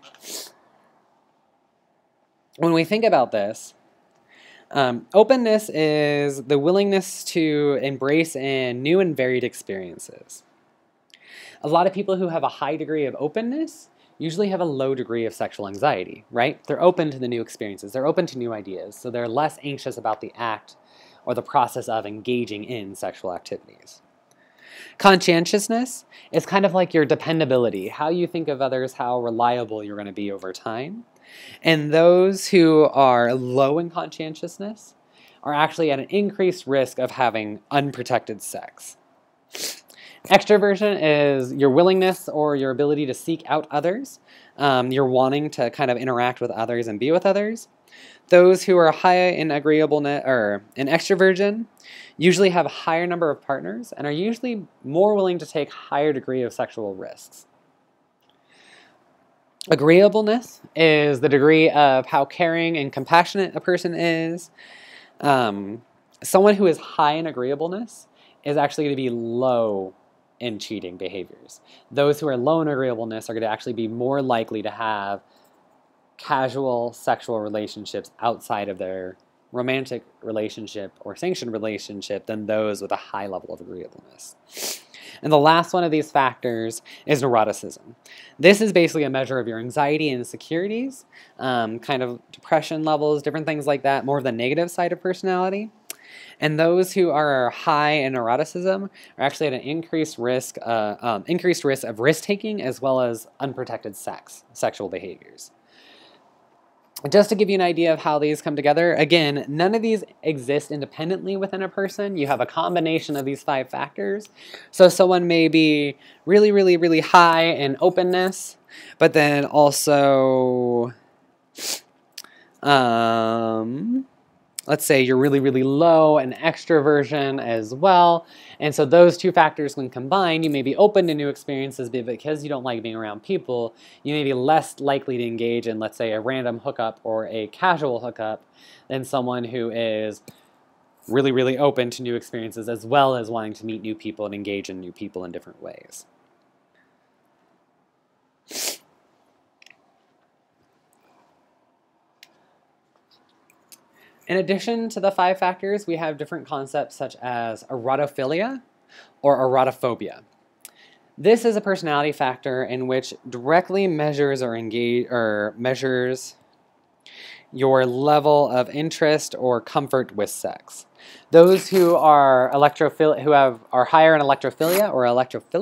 When we think about this, openness is the willingness to embrace in new and varied experiences. A lot of people who have a high degree of openness usually have a low degree of sexual anxiety, right? They're open to the new experiences. They're open to new ideas. So they're less anxious about the act or the process of engaging in sexual activities. Conscientiousness is kind of like your dependability, how you think of others, how reliable you're going to be over time. And those who are low in conscientiousness are actually at an increased risk of having unprotected sex. Extroversion is your willingness or your ability to seek out others. You're wanting to kind of interact with others and be with others. Those who are high in agreeableness or in extroversion usually have a higher number of partners and are usually more willing to take higher degree of sexual risks. Agreeableness is the degree of how caring and compassionate a person is. Someone who is high in agreeableness is actually going to be low in cheating behaviors. Those who are low in agreeableness are going to actually be more likely to have casual sexual relationships outside of their romantic relationship or sanctioned relationship than those with a high level of agreeableness. And the last one of these factors is neuroticism. This is basically a measure of your anxiety and insecurities, kind of depression levels, different things like that, more of the negative side of personality. And those who are high in neuroticism are actually at an increased risk of risk-taking as well as unprotected sexual behaviors. Just to give you an idea of how these come together, again, none of these exist independently within a person. You have a combination of these 5 factors. So someone may be really, really, really high in openness, but then also, let's say you're really, really low in extroversion as well. And so those 2 factors when combined, you may be open to new experiences, but because you don't like being around people, you may be less likely to engage in, let's say, a random hookup or a casual hookup than someone who is really, really open to new experiences as well as wanting to meet new people and engage in new people in different ways. In addition to the 5 factors, we have different concepts such as erotophilia or erotophobia. This is a personality factor in which directly measures measures your level of interest or comfort with sex. Those who are higher in electrophilia or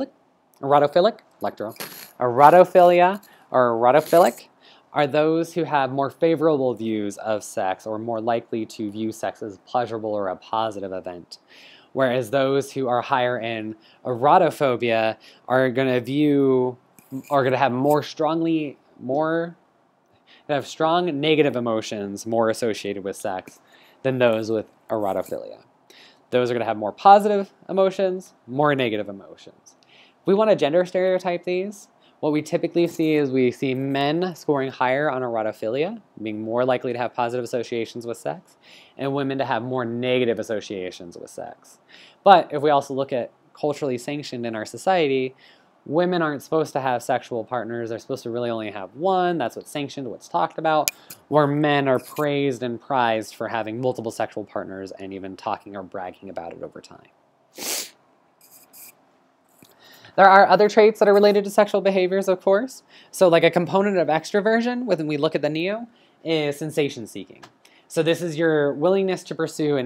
erotophilic are those who have more favorable views of sex or more likely to view sex as pleasurable or a positive event. Whereas those who are higher in erotophobia are going to have strong negative emotions more associated with sex than those with erotophilia. Those are going to have more positive emotions, more negative emotions. If we want to gender stereotype these, what we typically see is we see men scoring higher on erotophilia, being more likely to have positive associations with sex, and women to have more negative associations with sex. But if we also look at culturally sanctioned in our society, women aren't supposed to have sexual partners. They're supposed to really only have one. That's what's sanctioned, what's talked about, where men are praised and prized for having multiple sexual partners and even talking or bragging about it over time. There are other traits that are related to sexual behaviors, of course. So like a component of extroversion, when we look at the neo, is sensation seeking. So this is your willingness to pursue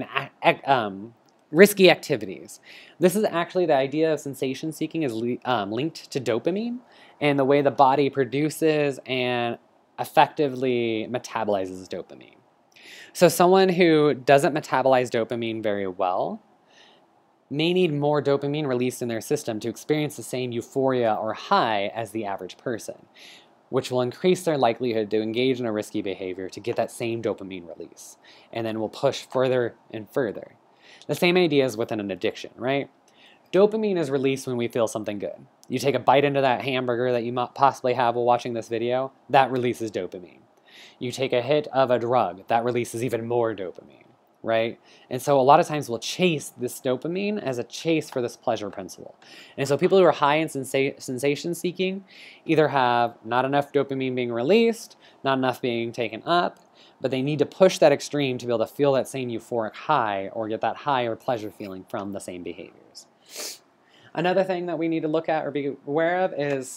risky activities. This is actually the idea of sensation seeking is linked to dopamine and the way the body produces and effectively metabolizes dopamine. So someone who doesn't metabolize dopamine very well may need more dopamine released in their system to experience the same euphoria or high as the average person, which will increase their likelihood to engage in a risky behavior to get that same dopamine release, and then will push further and further. The same idea is within an addiction, right? Dopamine is released when we feel something good. You take a bite into that hamburger that you might possibly have while watching this video, that releases dopamine. You take a hit of a drug, that releases even more dopamine. Right? And so a lot of times we'll chase this dopamine as a chase for this pleasure principle. And so people who are high in sensation seeking either have not enough dopamine being released, not enough being taken up, but they need to push that extreme to be able to feel that same euphoric high or get that high or pleasure feeling from the same behaviors. Another thing that we need to look at or be aware of is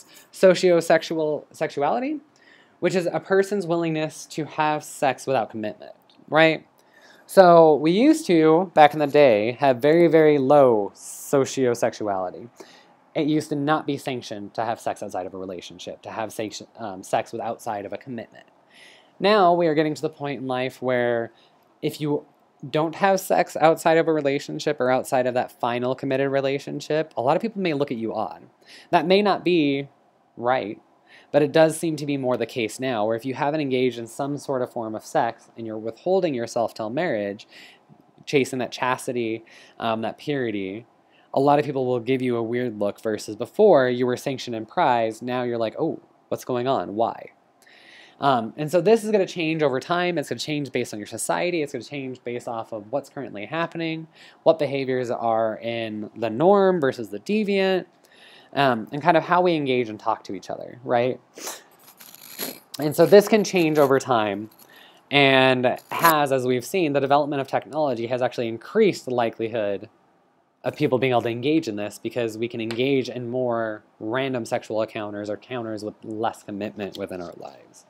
sexuality, which is a person's willingness to have sex without commitment, right? So we used to, back in the day, have very, very low sociosexuality. It used to not be sanctioned to have sex outside of a relationship, to have sex outside of a commitment. Now we are getting to the point in life where if you don't have sex outside of a relationship or outside of that final committed relationship, a lot of people may look at you odd. That may not be right, but it does seem to be more the case now, where if you haven't engaged in some sort of form of sex and you're withholding yourself till marriage, chasing that chastity, that purity, a lot of people will give you a weird look versus before you were sanctioned and prized. Now you're like, oh, what's going on? Why? And so this is going to change over time. It's going to change based on your society. It's going to change based off of what's currently happening, what behaviors are in the norm versus the deviant, and kind of how we engage and talk to each other, right? And so this can change over time, and has, as we've seen, the development of technology has actually increased the likelihood of people being able to engage in this, because we can engage in more random sexual encounters or encounters with less commitment within our lives.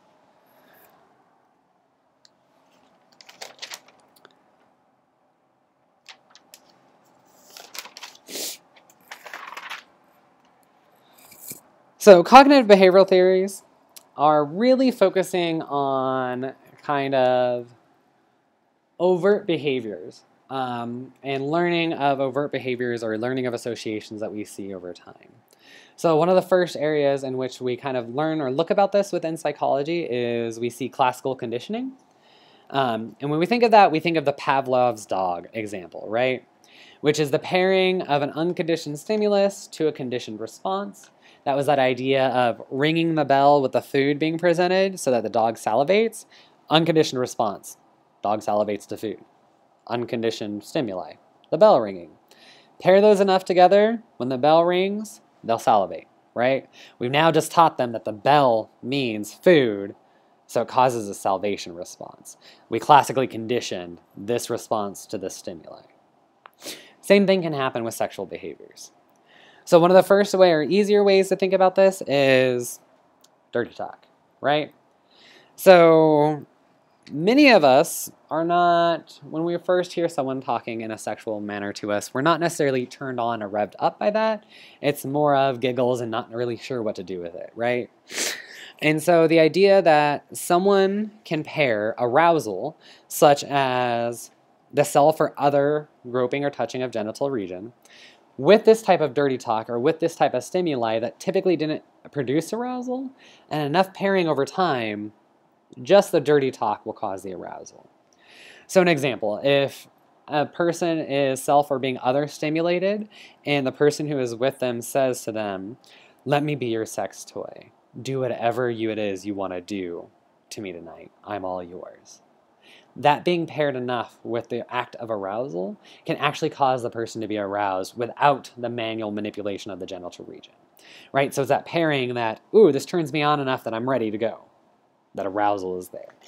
So cognitive behavioral theories are really focusing on kind of overt behaviors, and learning of overt behaviors or learning of associations that we see over time. So one of the first areas in which we kind of learn or look about this within psychology is we see classical conditioning. And when we think of that, we think of the Pavlov's dog example, right? Which is the pairing of an unconditioned stimulus to a conditioned response. That was that idea of ringing the bell with the food being presented so that the dog salivates. Unconditioned response. Dog salivates to food. Unconditioned stimuli. The bell ringing. Pair those enough together, when the bell rings, they'll salivate, right? We've now just taught them that the bell means food, so it causes a salivation response. We classically conditioned this response to this stimuli. Same thing can happen with sexual behaviors. So one of the first way or easier ways to think about this is dirty talk, right? So many of us are not, when we first hear someone talking in a sexual manner to us, we're not necessarily turned on or revved up by that. It's more of giggles and not really sure what to do with it, right? And so the idea that someone can pair arousal, such as the self or other groping or touching of genital region, with this type of dirty talk or with this type of stimuli that typically didn't produce arousal, and enough pairing over time, just the dirty talk will cause the arousal. So an example, if a person is self or being other stimulated, and the person who is with them says to them, "Let me be your sex toy. Do whatever it is you want to do to me tonight. I'm all yours." That being paired enough with the act of arousal can actually cause the person to be aroused without the manual manipulation of the genital region, right? So it's that pairing that, ooh, this turns me on enough that I'm ready to go. That arousal is there.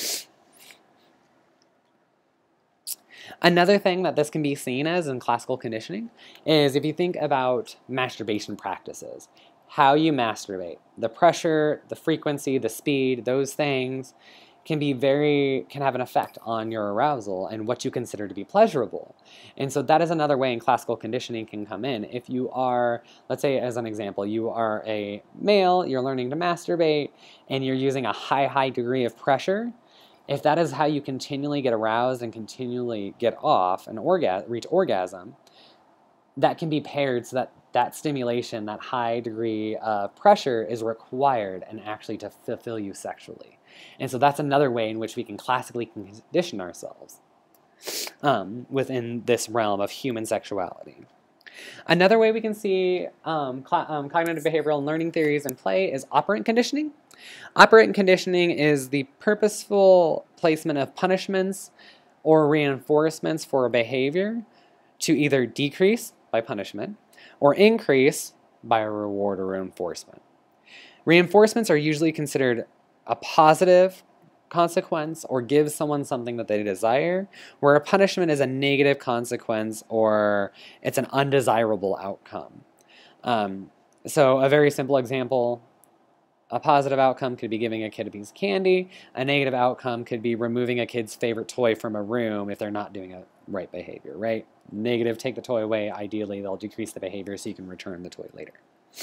Another thing that this can be seen as in classical conditioning is if you think about masturbation practices, how you masturbate, the pressure, the frequency, the speed, those things can have an effect on your arousal and what you consider to be pleasurable. And so that is another way in classical conditioning can come in. If you are, let's say as an example, you are a male, you're learning to masturbate, and you're using a high degree of pressure, if that is how you continually get aroused and continually get off and reach orgasm, that can be paired so that that stimulation, that high degree of pressure is required and actually to fulfill you sexually. And so that's another way in which we can classically condition ourselves within this realm of human sexuality. Another way we can see cognitive behavioral and learning theories in play is operant conditioning. Operant conditioning is the purposeful placement of punishments or reinforcements for a behavior to either decrease by punishment or increase by a reward or reinforcement. Reinforcements are usually considered a positive consequence or give someone something that they desire, where a punishment is a negative consequence or it's an undesirable outcome. So a very simple example, a positive outcome could be giving a kid a piece of candy. A negative outcome could be removing a kid's favorite toy from a room if they're not doing a right behavior, right? Negative, take the toy away. Ideally, they'll decrease the behavior so you can return the toy later.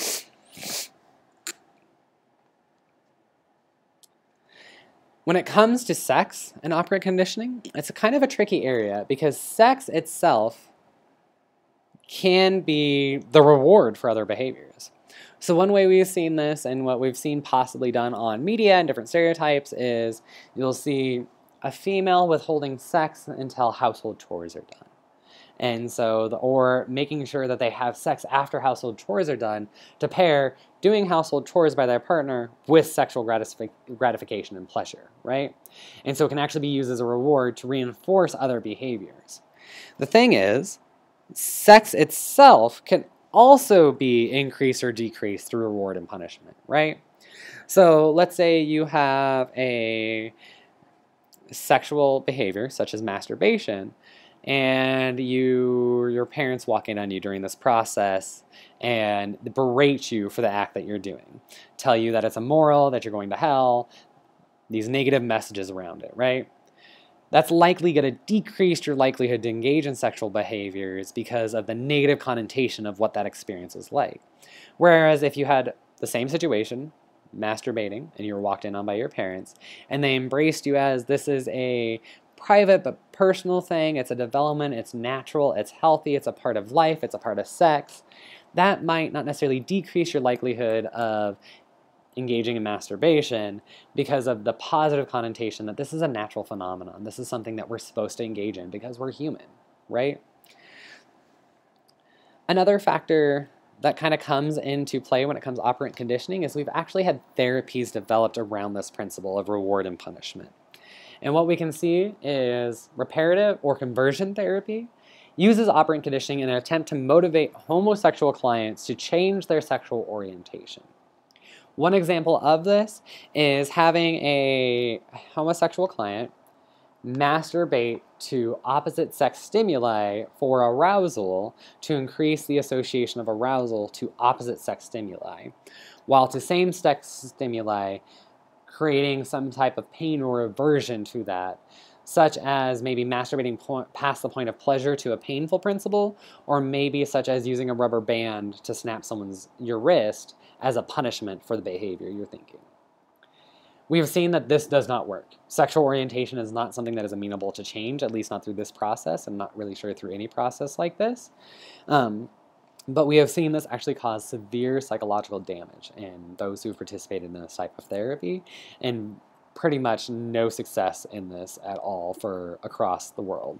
When it comes to sex and operant conditioning, it's a kind of a tricky area because sex itself can be the reward for other behaviors. So one way we've seen this and what we've seen possibly done on media and different stereotypes is you'll see a female withholding sex until household chores are done. And so, or making sure that they have sex after household chores are done to pair doing household chores by their partner with sexual gratification and pleasure, right? And so it can actually be used as a reward to reinforce other behaviors. The thing is, sex itself can also be increased or decreased through reward and punishment, right? So let's say you have a sexual behavior such as masturbation, and your parents walk in on you during this process and berate you for the act that you're doing, tell you that it's immoral, that you're going to hell, these negative messages around it, right? That's likely going to decrease your likelihood to engage in sexual behaviors because of the negative connotation of what that experience is like. Whereas if you had the same situation, masturbating, and you were walked in on by your parents, and they embraced you as this is a private but personal thing, it's a development, it's natural, it's healthy, it's a part of life, it's a part of sex, that might not necessarily decrease your likelihood of engaging in masturbation because of the positive connotation that this is a natural phenomenon. This is something that we're supposed to engage in because we're human, right? Another factor that kind of comes into play when it comes to operant conditioning is we've actually had therapies developed around this principle of reward and punishment. And what we can see is reparative or conversion therapy uses operant conditioning in an attempt to motivate homosexual clients to change their sexual orientation. One example of this is having a homosexual client masturbate to opposite sex stimuli for arousal to increase the association of arousal to opposite sex stimuli, while to same sex stimuli creating some type of pain or aversion to that, such as maybe masturbating past the point of pleasure to a painful principle, or maybe such as using a rubber band to snap your wrist as a punishment for the behavior you're thinking. We have seen that this does not work. Sexual orientation is not something that is amenable to change, at least not through this process. I'm not really sure through any process like this. But we have seen this actually cause severe psychological damage in those who've participated in this type of therapy, and pretty much no success in this at all for across the world.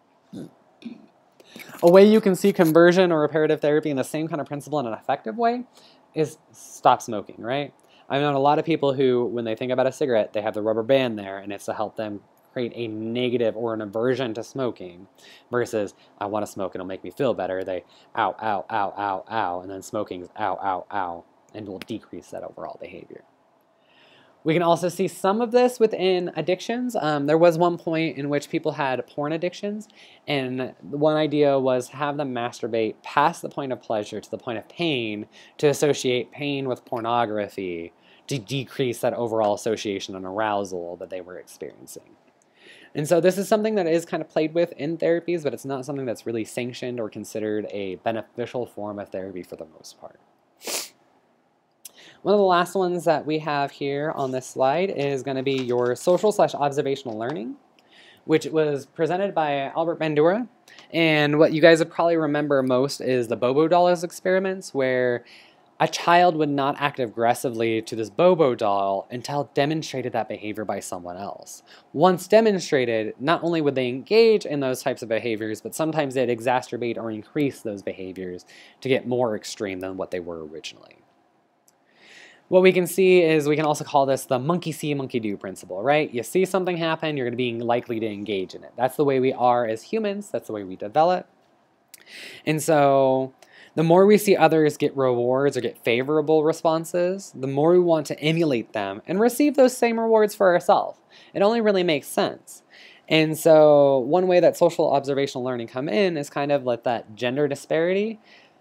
A way you can see conversion or reparative therapy in the same kind of principle in an effective way is stop smoking, right? I've known a lot of people who, when they think about a cigarette, they have the rubber band there, and it's to help them create a negative or an aversion to smoking, versus, I want to smoke, it'll make me feel better. They, ow, ow, ow, ow, ow, and then smoking is ow, ow, ow, and will decrease that overall behavior. We can also see some of this within addictions. There was one point in which people had porn addictions, and one idea was have them masturbate past the point of pleasure to the point of pain to associate pain with pornography to decrease that overall association and arousal that they were experiencing. And so this is something that is kind of played with in therapies, but it's not something that's really sanctioned or considered a beneficial form of therapy for the most part. One of the last ones that we have here on this slide is going to be your social/observational learning, which was presented by Albert Bandura. And what you guys would probably remember most is the Bobo dolls experiments, where a child would not act aggressively to this Bobo doll until demonstrated that behavior by someone else. Once demonstrated, not only would they engage in those types of behaviors, but sometimes they'd exacerbate or increase those behaviors to get more extreme than what they were originally. What we can see is we can also call this the monkey see, monkey do principle, right? You see something happen, you're going to be likely to engage in it. That's the way we are as humans. That's the way we develop. And so the more we see others get rewards or get favorable responses, the more we want to emulate them and receive those same rewards for ourselves. It only really makes sense. And so one way that social observational learning come in is kind of like that gender disparity.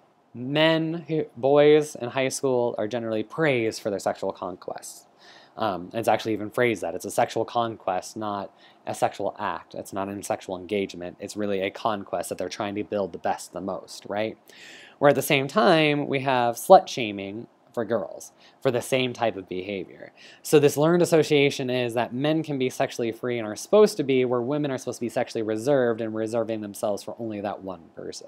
Boys in high school are generally praised for their sexual conquests. It's actually even phrased that. It's a sexual conquest, not a sexual act. It's not a sexual engagement. It's really a conquest that they're trying to build the best, the most, right? Where at the same time, we have slut shaming for girls for the same type of behavior. So this learned association is that men can be sexually free and are supposed to be, where women are supposed to be sexually reserved and reserving themselves for only that one person.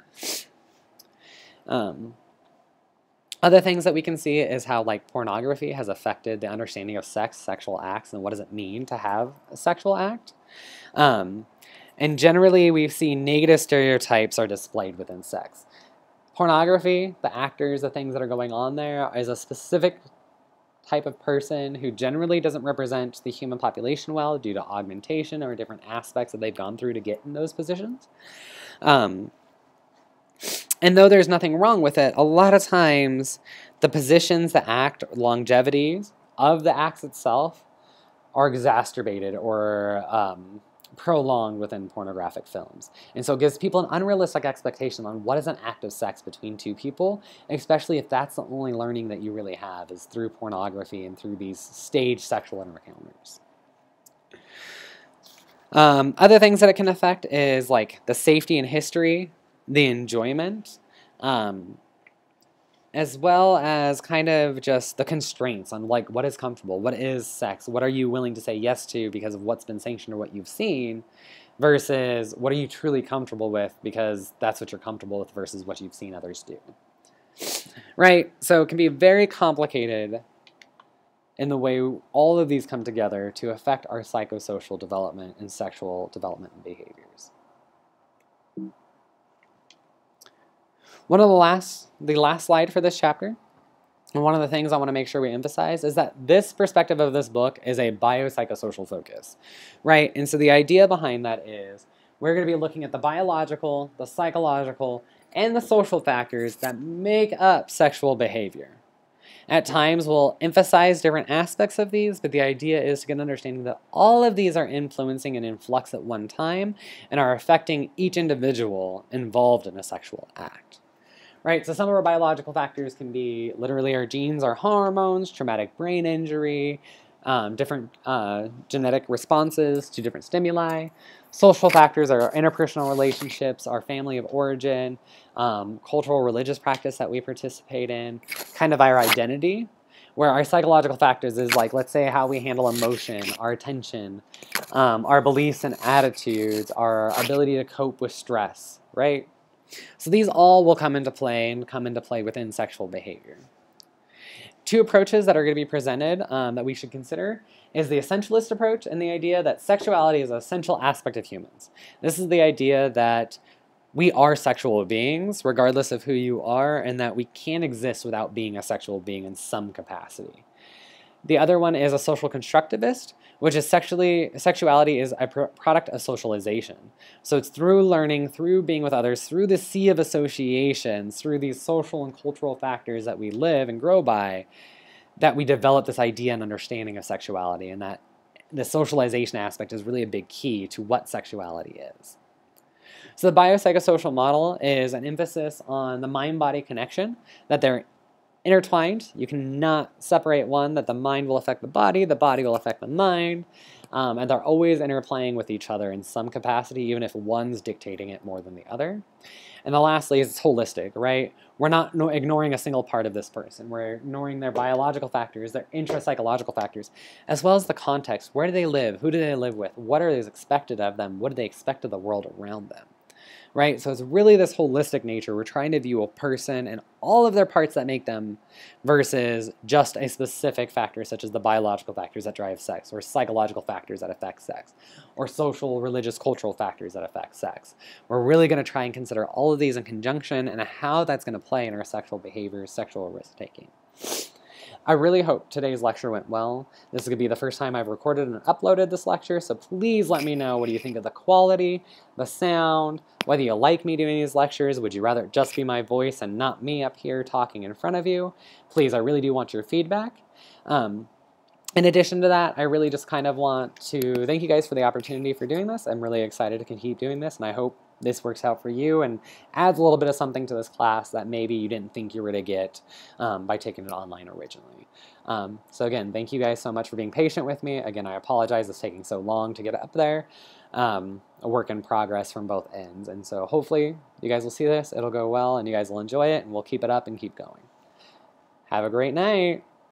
Other things that we can see is how pornography has affected the understanding of sex, sexual acts, and what does it mean to have a sexual act. And generally we've seen negative stereotypes are displayed within sex. Pornography, the actors, the things that are going on there, is a specific type of person who generally doesn't represent the human population well due to augmentation or different aspects that they've gone through to get in those positions. And though there's nothing wrong with it, a lot of times the positions, the act, longevity, of the acts itself are exacerbated or prolonged within pornographic films. And so it gives people an unrealistic expectation on what is an act of sex between two people, especially if that's the only learning that you really have is through pornography and through these staged sexual encounters. Other things that it can affect is like the safety and history, the enjoyment, as well as kind of just the constraints on like what is comfortable, what is sex, what are you willing to say yes to because of what's been sanctioned or what you've seen, versus what are you truly comfortable with because that's what you're comfortable with versus what you've seen others do. Right? So it can be very complicated in the way all of these come together to affect our psychosocial development and sexual development and behaviors. One of the last slide for this chapter, and one of the things I want to make sure we emphasize is that this perspective of this book is a biopsychosocial focus, right? And so the idea behind that is we're going to be looking at the biological, the psychological, and the social factors that make up sexual behavior. At times, we'll emphasize different aspects of these, but the idea is to get an understanding that all of these are influencing and in flux at one time and are affecting each individual involved in a sexual act. Right, so some of our biological factors can be literally our genes, our hormones, traumatic brain injury, different genetic responses to different stimuli. Social factors are our interpersonal relationships, our family of origin, cultural religious practice that we participate in, kind of our identity, where our psychological factors is like, let's say, how we handle emotion, our attention, our beliefs and attitudes, our ability to cope with stress, right? So these all will come into play within sexual behavior. Two approaches that are going to be presented that we should consider is the essentialist approach and the idea that sexuality is an essential aspect of humans. This is the idea that we are sexual beings, regardless of who you are, and that we can't exist without being a sexual being in some capacity. The other one is a social constructivist, which is sexuality is a product of socialization. So it's through learning, through being with others, through the sea of associations, through these social and cultural factors that we live and grow by, that we develop this idea and understanding of sexuality, and that the socialization aspect is really a big key to what sexuality is. So the biopsychosocial model is an emphasis on the mind-body connection, that they're intertwined. You cannot separate one, that the mind will affect the body will affect the mind, and they're always interplaying with each other in some capacity, even if one's dictating it more than the other. And then lastly is it's holistic, right? We're not ignoring a single part of this person. We're ignoring their biological factors, their intrapsychological factors, as well as the context. Where do they live? Who do they live with? What are expected of them? What do they expect of the world around them? Right? So it's really this holistic nature. We're trying to view a person and all of their parts that make them versus just a specific factor such as the biological factors that drive sex, or psychological factors that affect sex, or social, religious, cultural factors that affect sex. We're really going to try and consider all of these in conjunction and how that's going to play in our sexual behaviors, sexual risk-taking. I really hope today's lecture went well. This is going to be the first time I've recorded and uploaded this lecture, so please let me know what do you think of the quality, the sound, whether you like me doing these lectures. Would you rather it just be my voice and not me up here talking in front of you? Please, I really do want your feedback. In addition to that, I really just kind of want to thank you guys for the opportunity for doing this. I'm really excited to keep doing this, and I hope this works out for you and adds a little bit of something to this class that maybe you didn't think you were going to get by taking it online originally. So again, thank you guys so much for being patient with me. Again, I apologize it's taking so long to get up there. A work in progress from both ends. And so hopefully you guys will see this, it'll go well, and you guys will enjoy it, and we'll keep it up and keep going. Have a great night.